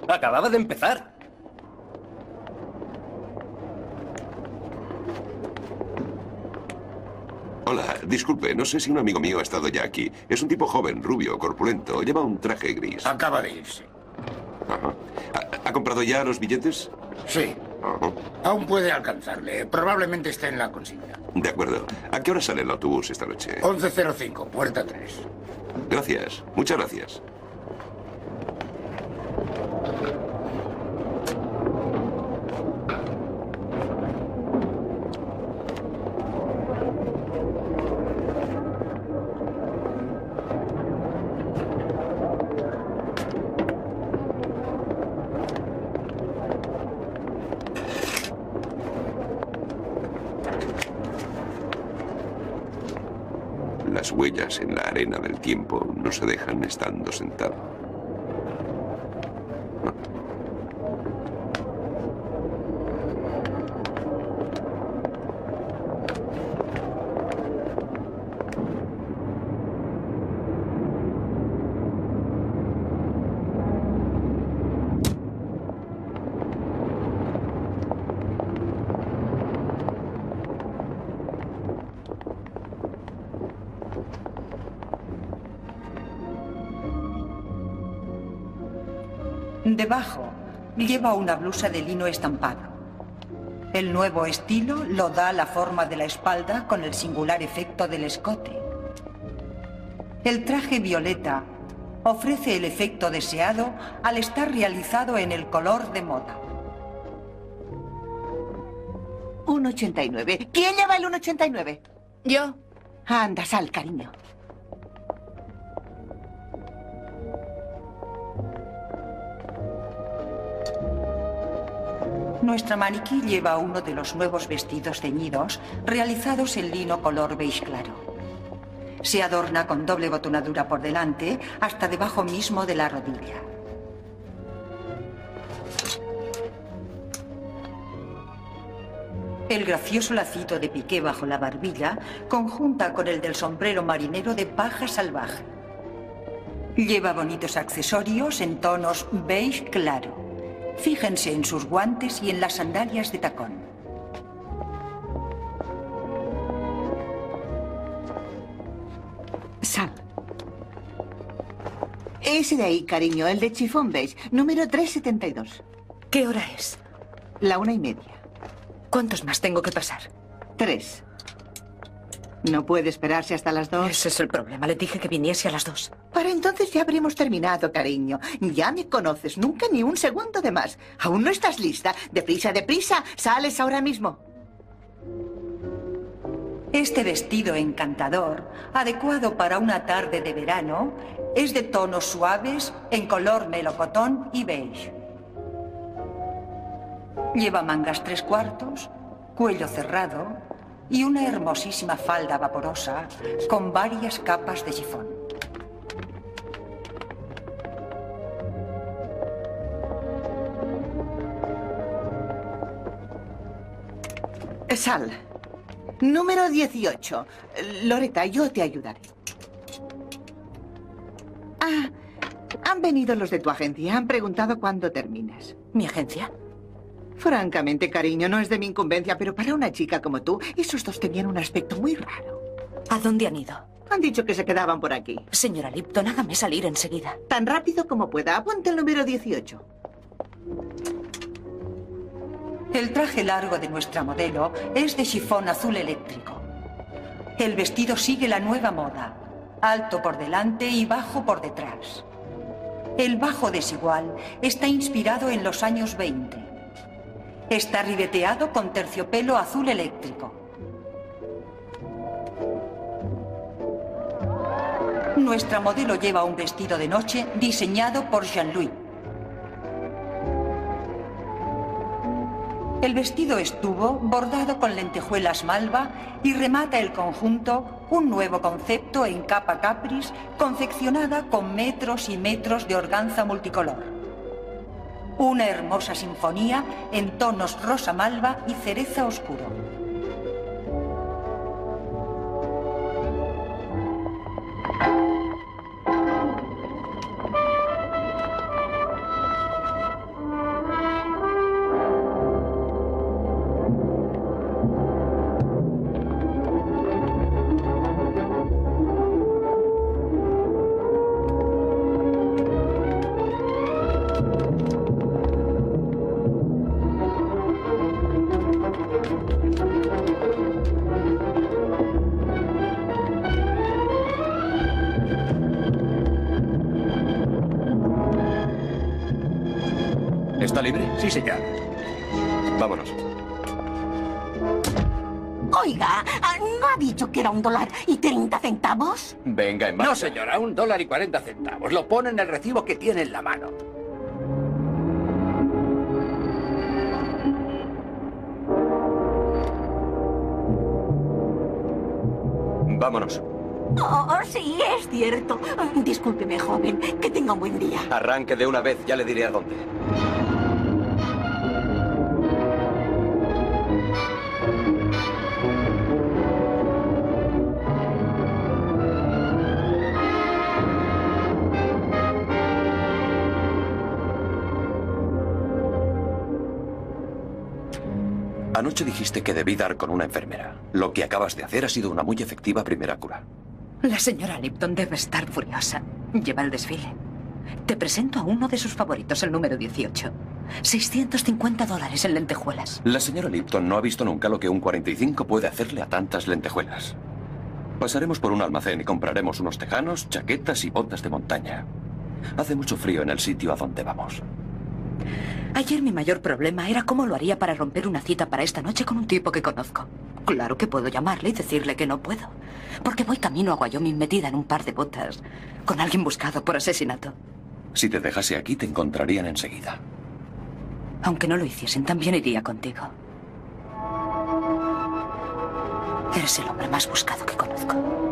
Acababa de empezar. Hola, disculpe, no sé si un amigo mío ha estado ya aquí. Es un tipo joven, rubio, corpulento. Lleva un traje gris. Acaba de irse. Ajá. ¿Ha comprado ya los billetes? Sí. Ajá. Aún puede alcanzarle. Probablemente esté en la consigna. De acuerdo. ¿A qué hora sale el autobús esta noche? 11:05, puerta 3. Gracias. Muchas gracias. Las huellas en la arena del tiempo no se dejan estando sentado. Debajo lleva una blusa de lino estampado. El nuevo estilo lo da la forma de la espalda con el singular efecto del escote. El traje violeta ofrece el efecto deseado al estar realizado en el color de moda. 1,89. ¿Quién lleva el 1,89? Yo. Anda, sal, cariño. Nuestra maniquí lleva uno de los nuevos vestidos ceñidos realizados en lino color beige claro. Se adorna con doble botonadura por delante hasta debajo mismo de la rodilla. El gracioso lacito de piqué bajo la barbilla conjunta con el del sombrero marinero de paja salvaje. Lleva bonitos accesorios en tonos beige claro. Fíjense en sus guantes y en las sandalias de tacón. Sal. Ese de ahí, cariño, el de chifón beige, número 372. ¿Qué hora es? La 1:30. ¿Cuántos más tengo que pasar? 3. ¿No puede esperarse hasta las 2? Ese es el problema. Le dije que viniese a las 2. Para entonces ya habremos terminado, cariño. Ya me conoces. Nunca ni un segundo de más. ¿Aún no estás lista? ¡Deprisa, deprisa! ¡Sales ahora mismo! Este vestido encantador, adecuado para una tarde de verano, es de tonos suaves en color melocotón y beige. Lleva mangas 3/4, cuello cerrado y una hermosísima falda vaporosa con varias capas de chifón. Sal. Número 18. Loretta, yo te ayudaré. Ah, han venido los de tu agencia. Han preguntado cuándo terminas. ¿Mi agencia? Francamente, cariño, no es de mi incumbencia, pero para una chica como tú, esos dos tenían un aspecto muy raro. ¿A dónde han ido? Han dicho que se quedaban por aquí. Señora Lipton, hágame salir enseguida. Tan rápido como pueda. Apunte el número 18. El traje largo de nuestra modelo es de chifón azul eléctrico. El vestido sigue la nueva moda, alto por delante y bajo por detrás. El bajo desigual está inspirado en los años 20. Está ribeteado con terciopelo azul eléctrico. Nuestra modelo lleva un vestido de noche diseñado por Jean-Louis. El vestido estuvo bordado con lentejuelas malva y remata el conjunto un nuevo concepto en capa capris confeccionada con metros y metros de organza multicolor. Una hermosa sinfonía en tonos rosa malva y cereza oscuro. ¿Está libre? Sí, señor. Vámonos. Oiga, ¿no ha dicho que era $1.30? Venga, en marcha. No, señora, $1.40. Lo pone en el recibo que tiene en la mano. Vámonos. Oh, sí, es cierto. Discúlpeme, joven. Que tenga un buen día. Arranque de una vez, ya le diré a dónde. Anoche dijiste que debí dar con una enfermera. Lo que acabas de hacer ha sido una muy efectiva primera cura. La señora Lipton debe estar furiosa. Lleva el desfile. Te presento a uno de sus favoritos, el número 18. $650 en lentejuelas. La señora Lipton no ha visto nunca lo que un 45 puede hacerle a tantas lentejuelas. Pasaremos por un almacén y compraremos unos tejanos, chaquetas y botas de montaña. Hace mucho frío en el sitio a donde vamos. Ayer mi mayor problema era cómo lo haría para romper una cita para esta noche con un tipo que conozco. Claro que puedo llamarle y decirle que no puedo, porque voy camino a Wyoming metida en un par de botas con alguien buscado por asesinato. Si te dejase aquí, te encontrarían enseguida. Aunque no lo hiciesen, también iría contigo. Eres el hombre más buscado que conozco.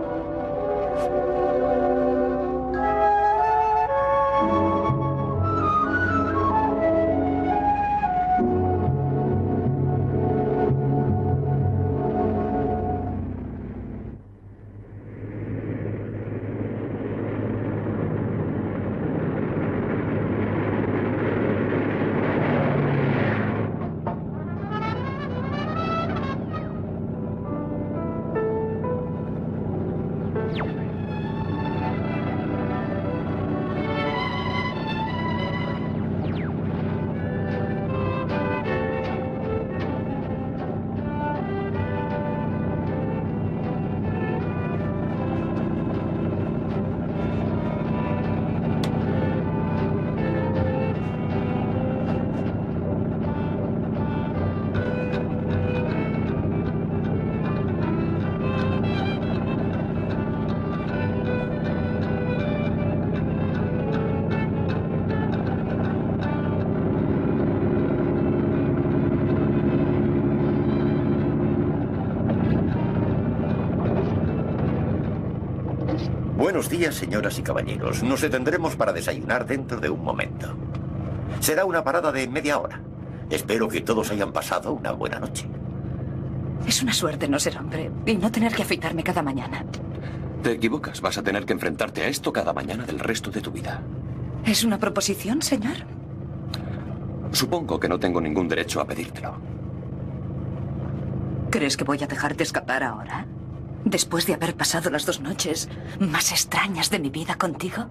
Buenos días, señoras y caballeros. Nos detendremos para desayunar dentro de un momento. Será una parada de media hora. Espero que todos hayan pasado una buena noche. Es una suerte no ser hombre y no tener que afeitarme cada mañana. Te equivocas. Vas a tener que enfrentarte a esto cada mañana del resto de tu vida. ¿Es una proposición, señor? Supongo que no tengo ningún derecho a pedírtelo. ¿Crees que voy a dejarte escapar ahora? Después de haber pasado las 2 noches más extrañas de mi vida contigo.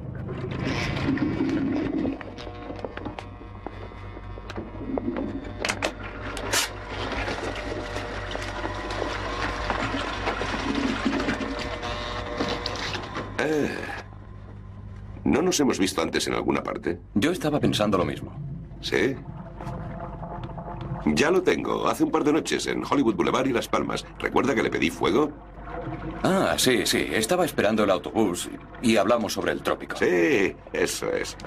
¿No nos hemos visto antes en alguna parte? Yo estaba pensando lo mismo. ¿Sí? Ya lo tengo. Hace un par de noches en Hollywood Boulevard y Las Palmas. ¿Recuerda que le pedí fuego? Ah, sí. Estaba esperando el autobús y hablamos sobre el trópico. Sí, eso es.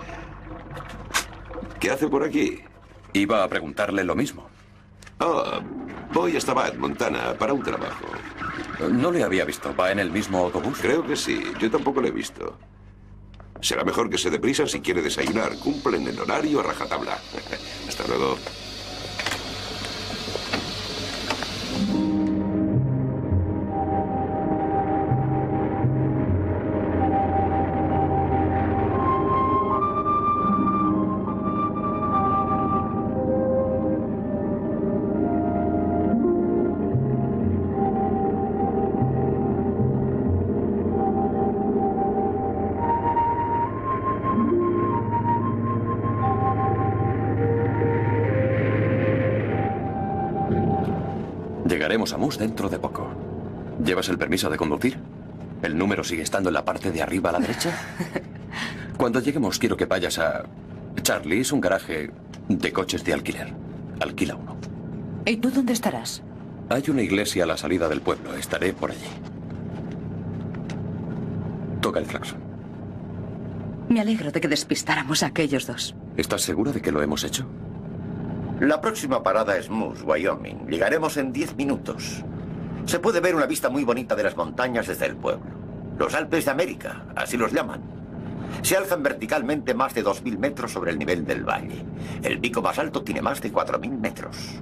¿Qué hace por aquí? Iba a preguntarle lo mismo. Oh, voy hasta Bad, Montana, para un trabajo. No le había visto. ¿Va en el mismo autobús? Creo que sí. Yo tampoco le he visto. Será mejor que se dé prisa si quiere desayunar. Cumplen el horario a rajatabla. Hasta luego. Llegaremos a Moose dentro de poco. ¿Llevas el permiso de conducir? ¿El número sigue estando en la parte de arriba a la derecha? Cuando lleguemos quiero que vayas a Charlie, es un garaje de coches de alquiler. Alquila uno. ¿Y tú dónde estarás? Hay una iglesia a la salida del pueblo. Estaré por allí. Toca el claxon. Me alegro de que despistáramos a aquellos dos. ¿Estás segura de que lo hemos hecho? La próxima parada es Moose, Wyoming. Llegaremos en 10 minutos. Se puede ver una vista muy bonita de las montañas desde el pueblo. Los Alpes de América, así los llaman. Se alzan verticalmente más de 2.000 metros sobre el nivel del valle. El pico más alto tiene más de 4.000 metros.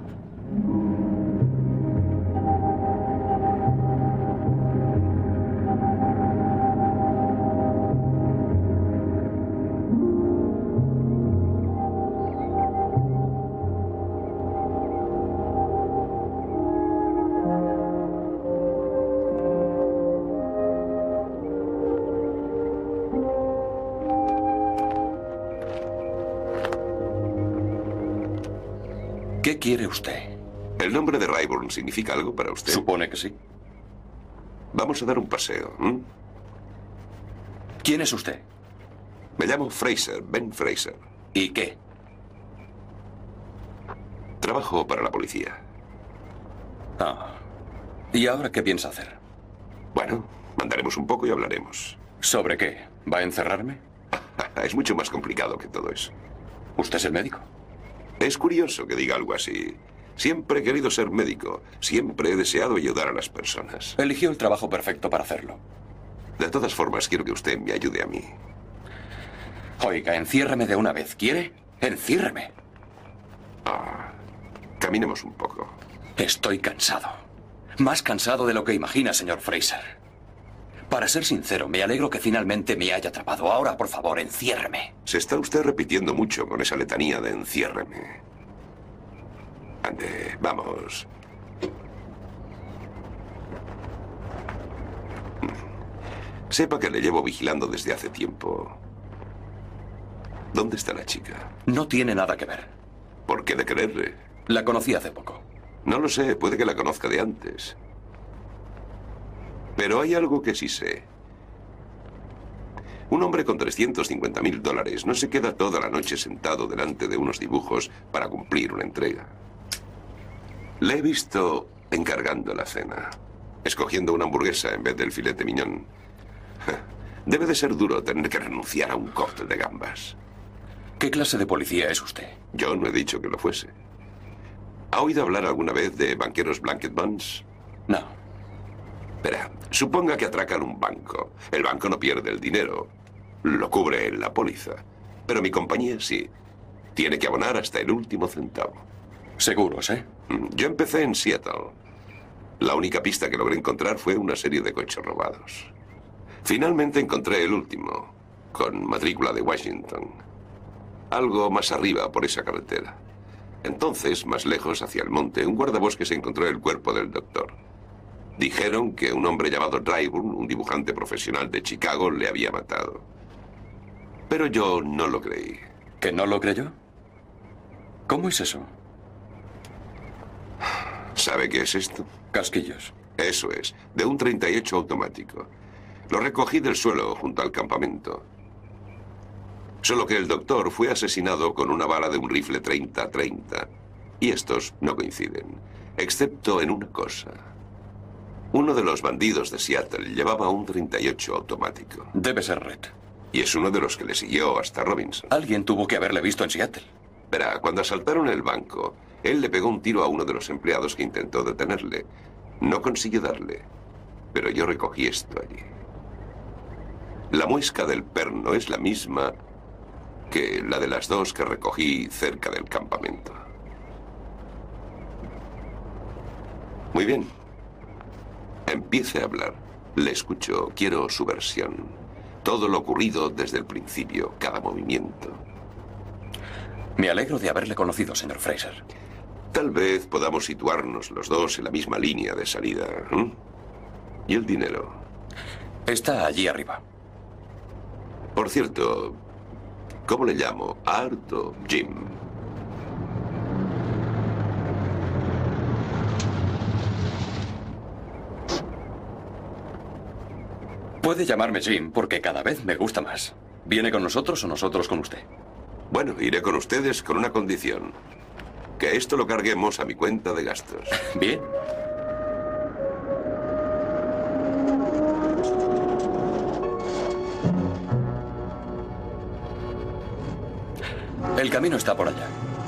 ¿Qué quiere usted? ¿El nombre de Rayburn significa algo para usted? Supone que sí. Vamos a dar un paseo. ¿Quién es usted? Me llamo Fraser, Ben Fraser. ¿Y qué? Trabajo para la policía. Ah. ¿Y ahora qué piensa hacer? Bueno, mandaremos un poco y hablaremos. ¿Sobre qué? ¿Va a encerrarme? Es mucho más complicado que todo eso. ¿Usted es el médico? Es curioso que diga algo así. Siempre he querido ser médico. Siempre he deseado ayudar a las personas. Eligió el trabajo perfecto para hacerlo. De todas formas, quiero que usted me ayude a mí. Oiga, enciérreme de una vez. ¿Quiere? Enciérreme. Caminemos un poco. Estoy cansado. Más cansado de lo que imagina, señor Fraser. Para ser sincero, me alegro que finalmente me haya atrapado. Ahora, por favor, enciérreme. Se está usted repitiendo mucho con esa letanía de enciérreme. Ande, vamos. Sepa que le llevo vigilando desde hace tiempo. ¿Dónde está la chica? No tiene nada que ver. ¿Por qué de creerle? La conocí hace poco. No lo sé, puede que la conozca de antes. Pero hay algo que sí sé. Un hombre con $350.000 no se queda toda la noche sentado delante de unos dibujos para cumplir una entrega. Le he visto encargando la cena, escogiendo una hamburguesa en vez del filete miñón. Debe de ser duro tener que renunciar a un cóctel de gambas. ¿Qué clase de policía es usted? Yo no he dicho que lo fuese. ¿Ha oído hablar alguna vez de banqueros blanket buns? No. Verá, suponga que atracan un banco. El banco no pierde el dinero. Lo cubre en la póliza. Pero mi compañía sí. Tiene que abonar hasta el último centavo. ¿Seguros, eh? Yo empecé en Seattle. La única pista que logré encontrar fue una serie de coches robados. Finalmente encontré el último, con matrícula de Washington. Algo más arriba por esa carretera. Entonces, más lejos, hacia el monte, un guardabosques encontró el cuerpo del doctor. Dijeron que un hombre llamado Rayburn, un dibujante profesional de Chicago, le había matado. Pero yo no lo creí. ¿Que no lo creyó? ¿Cómo es eso? ¿Sabe qué es esto? Casquillos. Eso es, de un 38 automático. Lo recogí del suelo junto al campamento. Solo que el doctor fue asesinado con una bala de un rifle 30-30. Y estos no coinciden, excepto en una cosa. Uno de los bandidos de Seattle llevaba un 38 automático. Debe ser Red. Y es uno de los que le siguió hasta Robinson. Alguien tuvo que haberle visto en Seattle. Verá, cuando asaltaron el banco, él le pegó un tiro a uno de los empleados que intentó detenerle. No consiguió darle, pero yo recogí esto allí. La muesca del perno es la misma que la de las dos que recogí cerca del campamento. Muy bien. Empiece a hablar. Le escucho. Quiero su versión. Todo lo ocurrido desde el principio, cada movimiento. Me alegro de haberle conocido, señor Fraser. Tal vez podamos situarnos los dos en la misma línea de salida. ¿Y el dinero? Está allí arriba. Por cierto, ¿cómo le llamo? ¿Art o Jim? Puede llamarme Jim porque cada vez me gusta más. ¿Viene con nosotros o nosotros con usted? Bueno, iré con ustedes con una condición. Que esto lo carguemos a mi cuenta de gastos. Bien. El camino está por allá.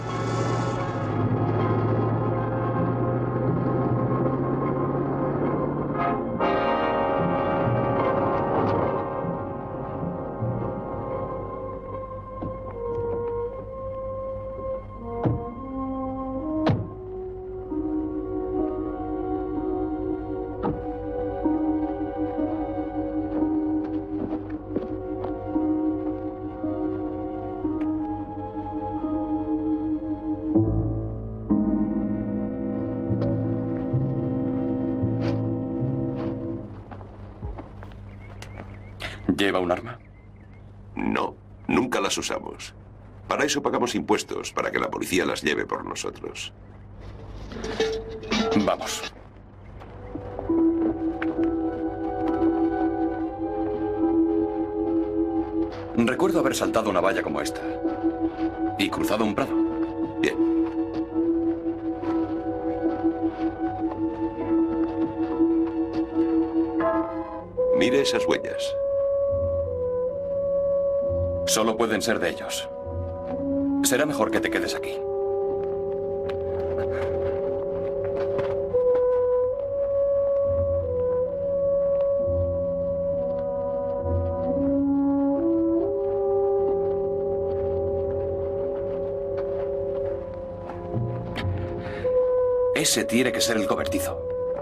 ¿Lleva un arma? No, nunca las usamos. Para eso pagamos impuestos, para que la policía las lleve por nosotros. Vamos. Recuerdo haber saltado una valla como esta y cruzado un prado. Bien. Mire esas huellas. Solo pueden ser de ellos. Será mejor que te quedes aquí. Ese tiene que ser el cobertizo.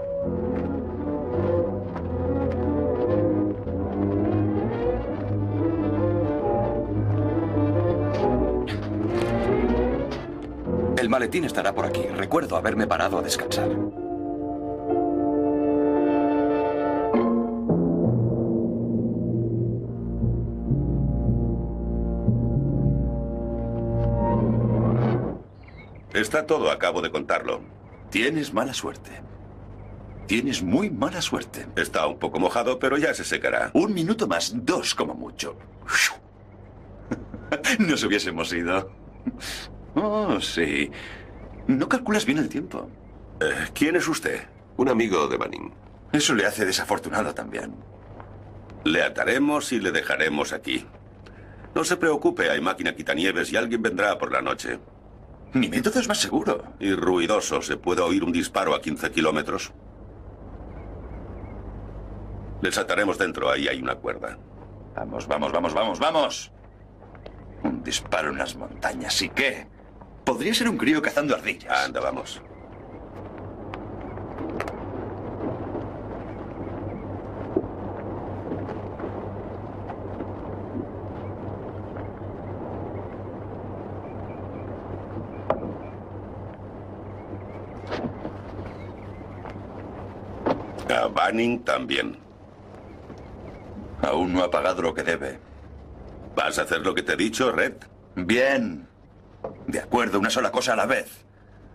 El maletín estará por aquí. Recuerdo haberme parado a descansar. Está todo, acabo de contarlo. Tienes mala suerte. Tienes muy mala suerte. Está un poco mojado, pero ya se secará. 1 minuto más, 2 como mucho. Nos hubiésemos ido. Oh, sí. No calculas bien el tiempo. ¿Quién es usted? Un amigo de Banning. Eso le hace desafortunado también. Le ataremos y le dejaremos aquí. No se preocupe, hay máquina quitanieves y alguien vendrá por la noche. Mi método es más seguro. Y ruidoso. ¿Se puede oír un disparo a 15 kilómetros? Les ataremos dentro. Ahí hay una cuerda. Vamos, vamos, vamos, vamos, vamos. Un disparo en las montañas. ¿Y qué? Podría ser un crío cazando ardillas. Anda, vamos. A Banning también. Aún no ha pagado lo que debe. ¿Vas a hacer lo que te he dicho, Red? Bien. De acuerdo, una sola cosa a la vez.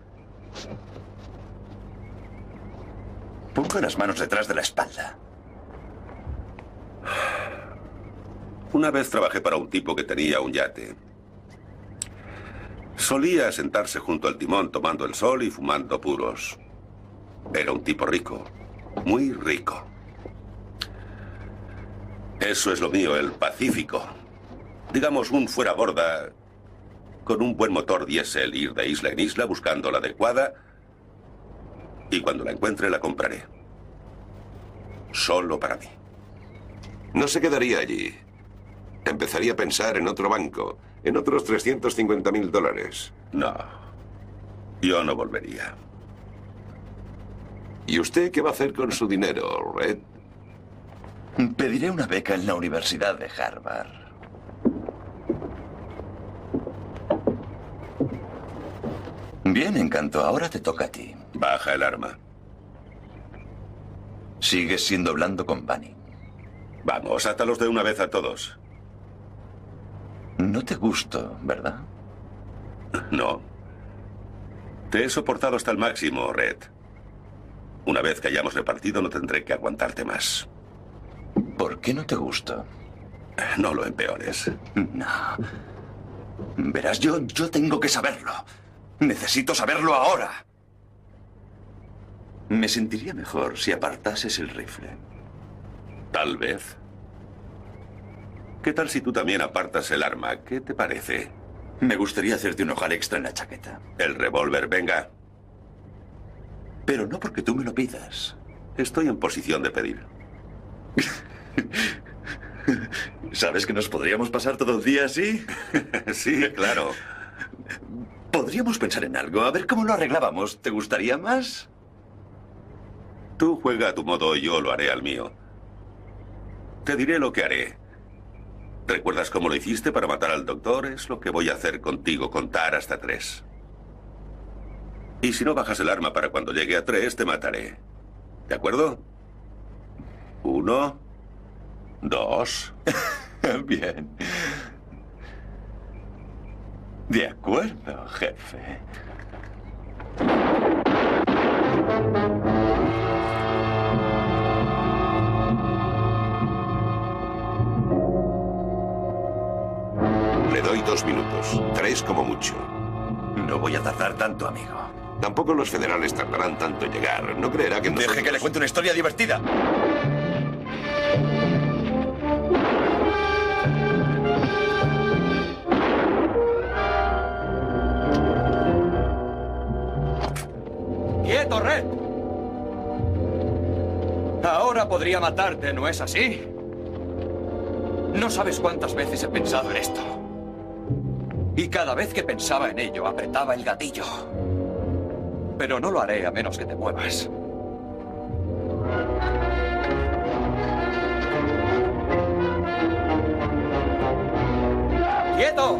Ponga las manos detrás de la espalda. Una vez trabajé para un tipo que tenía un yate. Solía sentarse junto al timón tomando el sol y fumando puros. Era un tipo rico. Muy rico. Eso es lo mío, el Pacífico. Digamos un fuera borda con un buen motor diésel, ir de isla en isla buscando la adecuada y cuando la encuentre la compraré. Solo para mí. No se quedaría allí. Empezaría a pensar en otro banco, en otros $350.000. No. Yo no volvería. ¿Y usted qué va a hacer con su dinero, Red? Pediré una beca en la Universidad de Harvard. Bien, Encanto. Ahora te toca a ti. Baja el arma. Sigues siendo blando con Banning. Vamos, átalos de una vez a todos. No te gusto, ¿verdad? No. Te he soportado hasta el máximo, Red. Una vez que hayamos repartido, no tendré que aguantarte más. ¿Por qué no te gusto? No lo empeores. No. Verás, yo tengo que saberlo. Necesito saberlo ahora. Me sentiría mejor si apartases el rifle. Tal vez. ¿Qué tal si tú también apartas el arma? ¿Qué te parece? Me gustaría hacerte un ojal extra en la chaqueta. El revólver, venga. Pero no porque tú me lo pidas. Estoy en posición de pedir. ¿Sabes que nos podríamos pasar todo el día así? Sí, claro. Podríamos pensar en algo, a ver cómo lo arreglábamos. ¿Te gustaría más? Tú juega a tu modo y yo lo haré al mío. Te diré lo que haré. ¿Recuerdas cómo lo hiciste para matar al doctor? Es lo que voy a hacer contigo, contar hasta 3. Y si no bajas el arma para cuando llegue a 3, te mataré. ¿De acuerdo? 1, 2. Bien. De acuerdo, jefe. Le doy 2 minutos. 3 como mucho. No voy a tardar tanto, amigo. Tampoco los federales tardarán tanto en llegar. No creerá que nosotros... Deje que le cuente una historia divertida. ¡Quieto, Red! Ahora podría matarte, ¿no es así? No sabes cuántas veces he pensado en esto. Y cada vez que pensaba en ello, apretaba el gatillo. Pero no lo haré a menos que te muevas. ¡Quieto!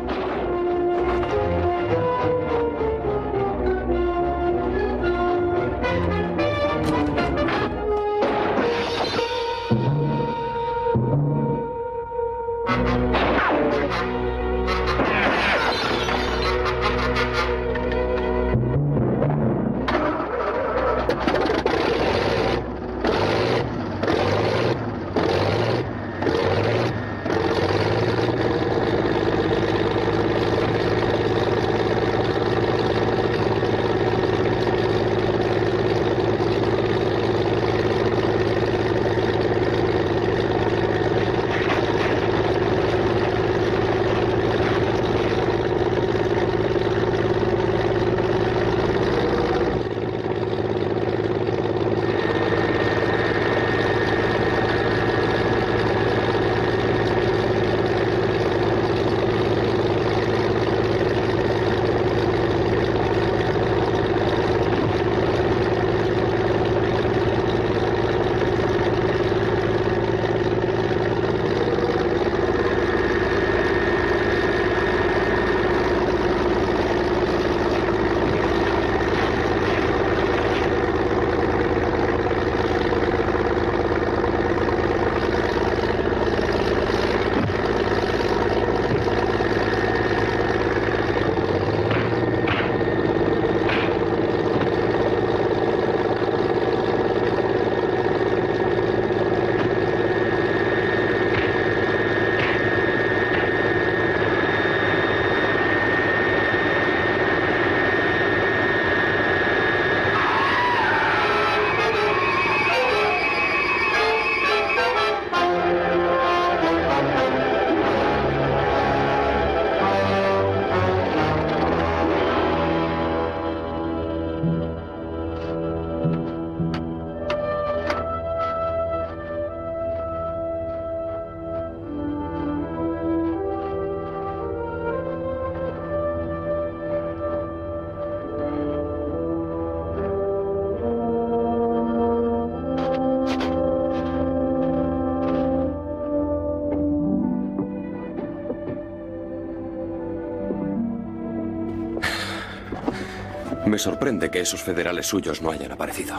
Me sorprende que esos federales suyos no hayan aparecido.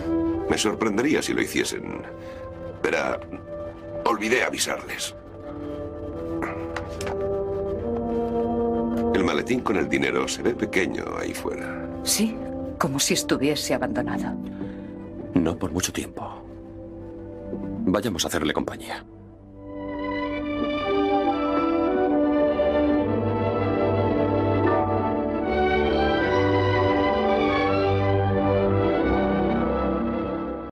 Me sorprendería si lo hiciesen. Verá, olvidé avisarles. El maletín con el dinero se ve pequeño ahí fuera. Sí, como si estuviese abandonado. No por mucho tiempo. Vayamos a hacerle compañía.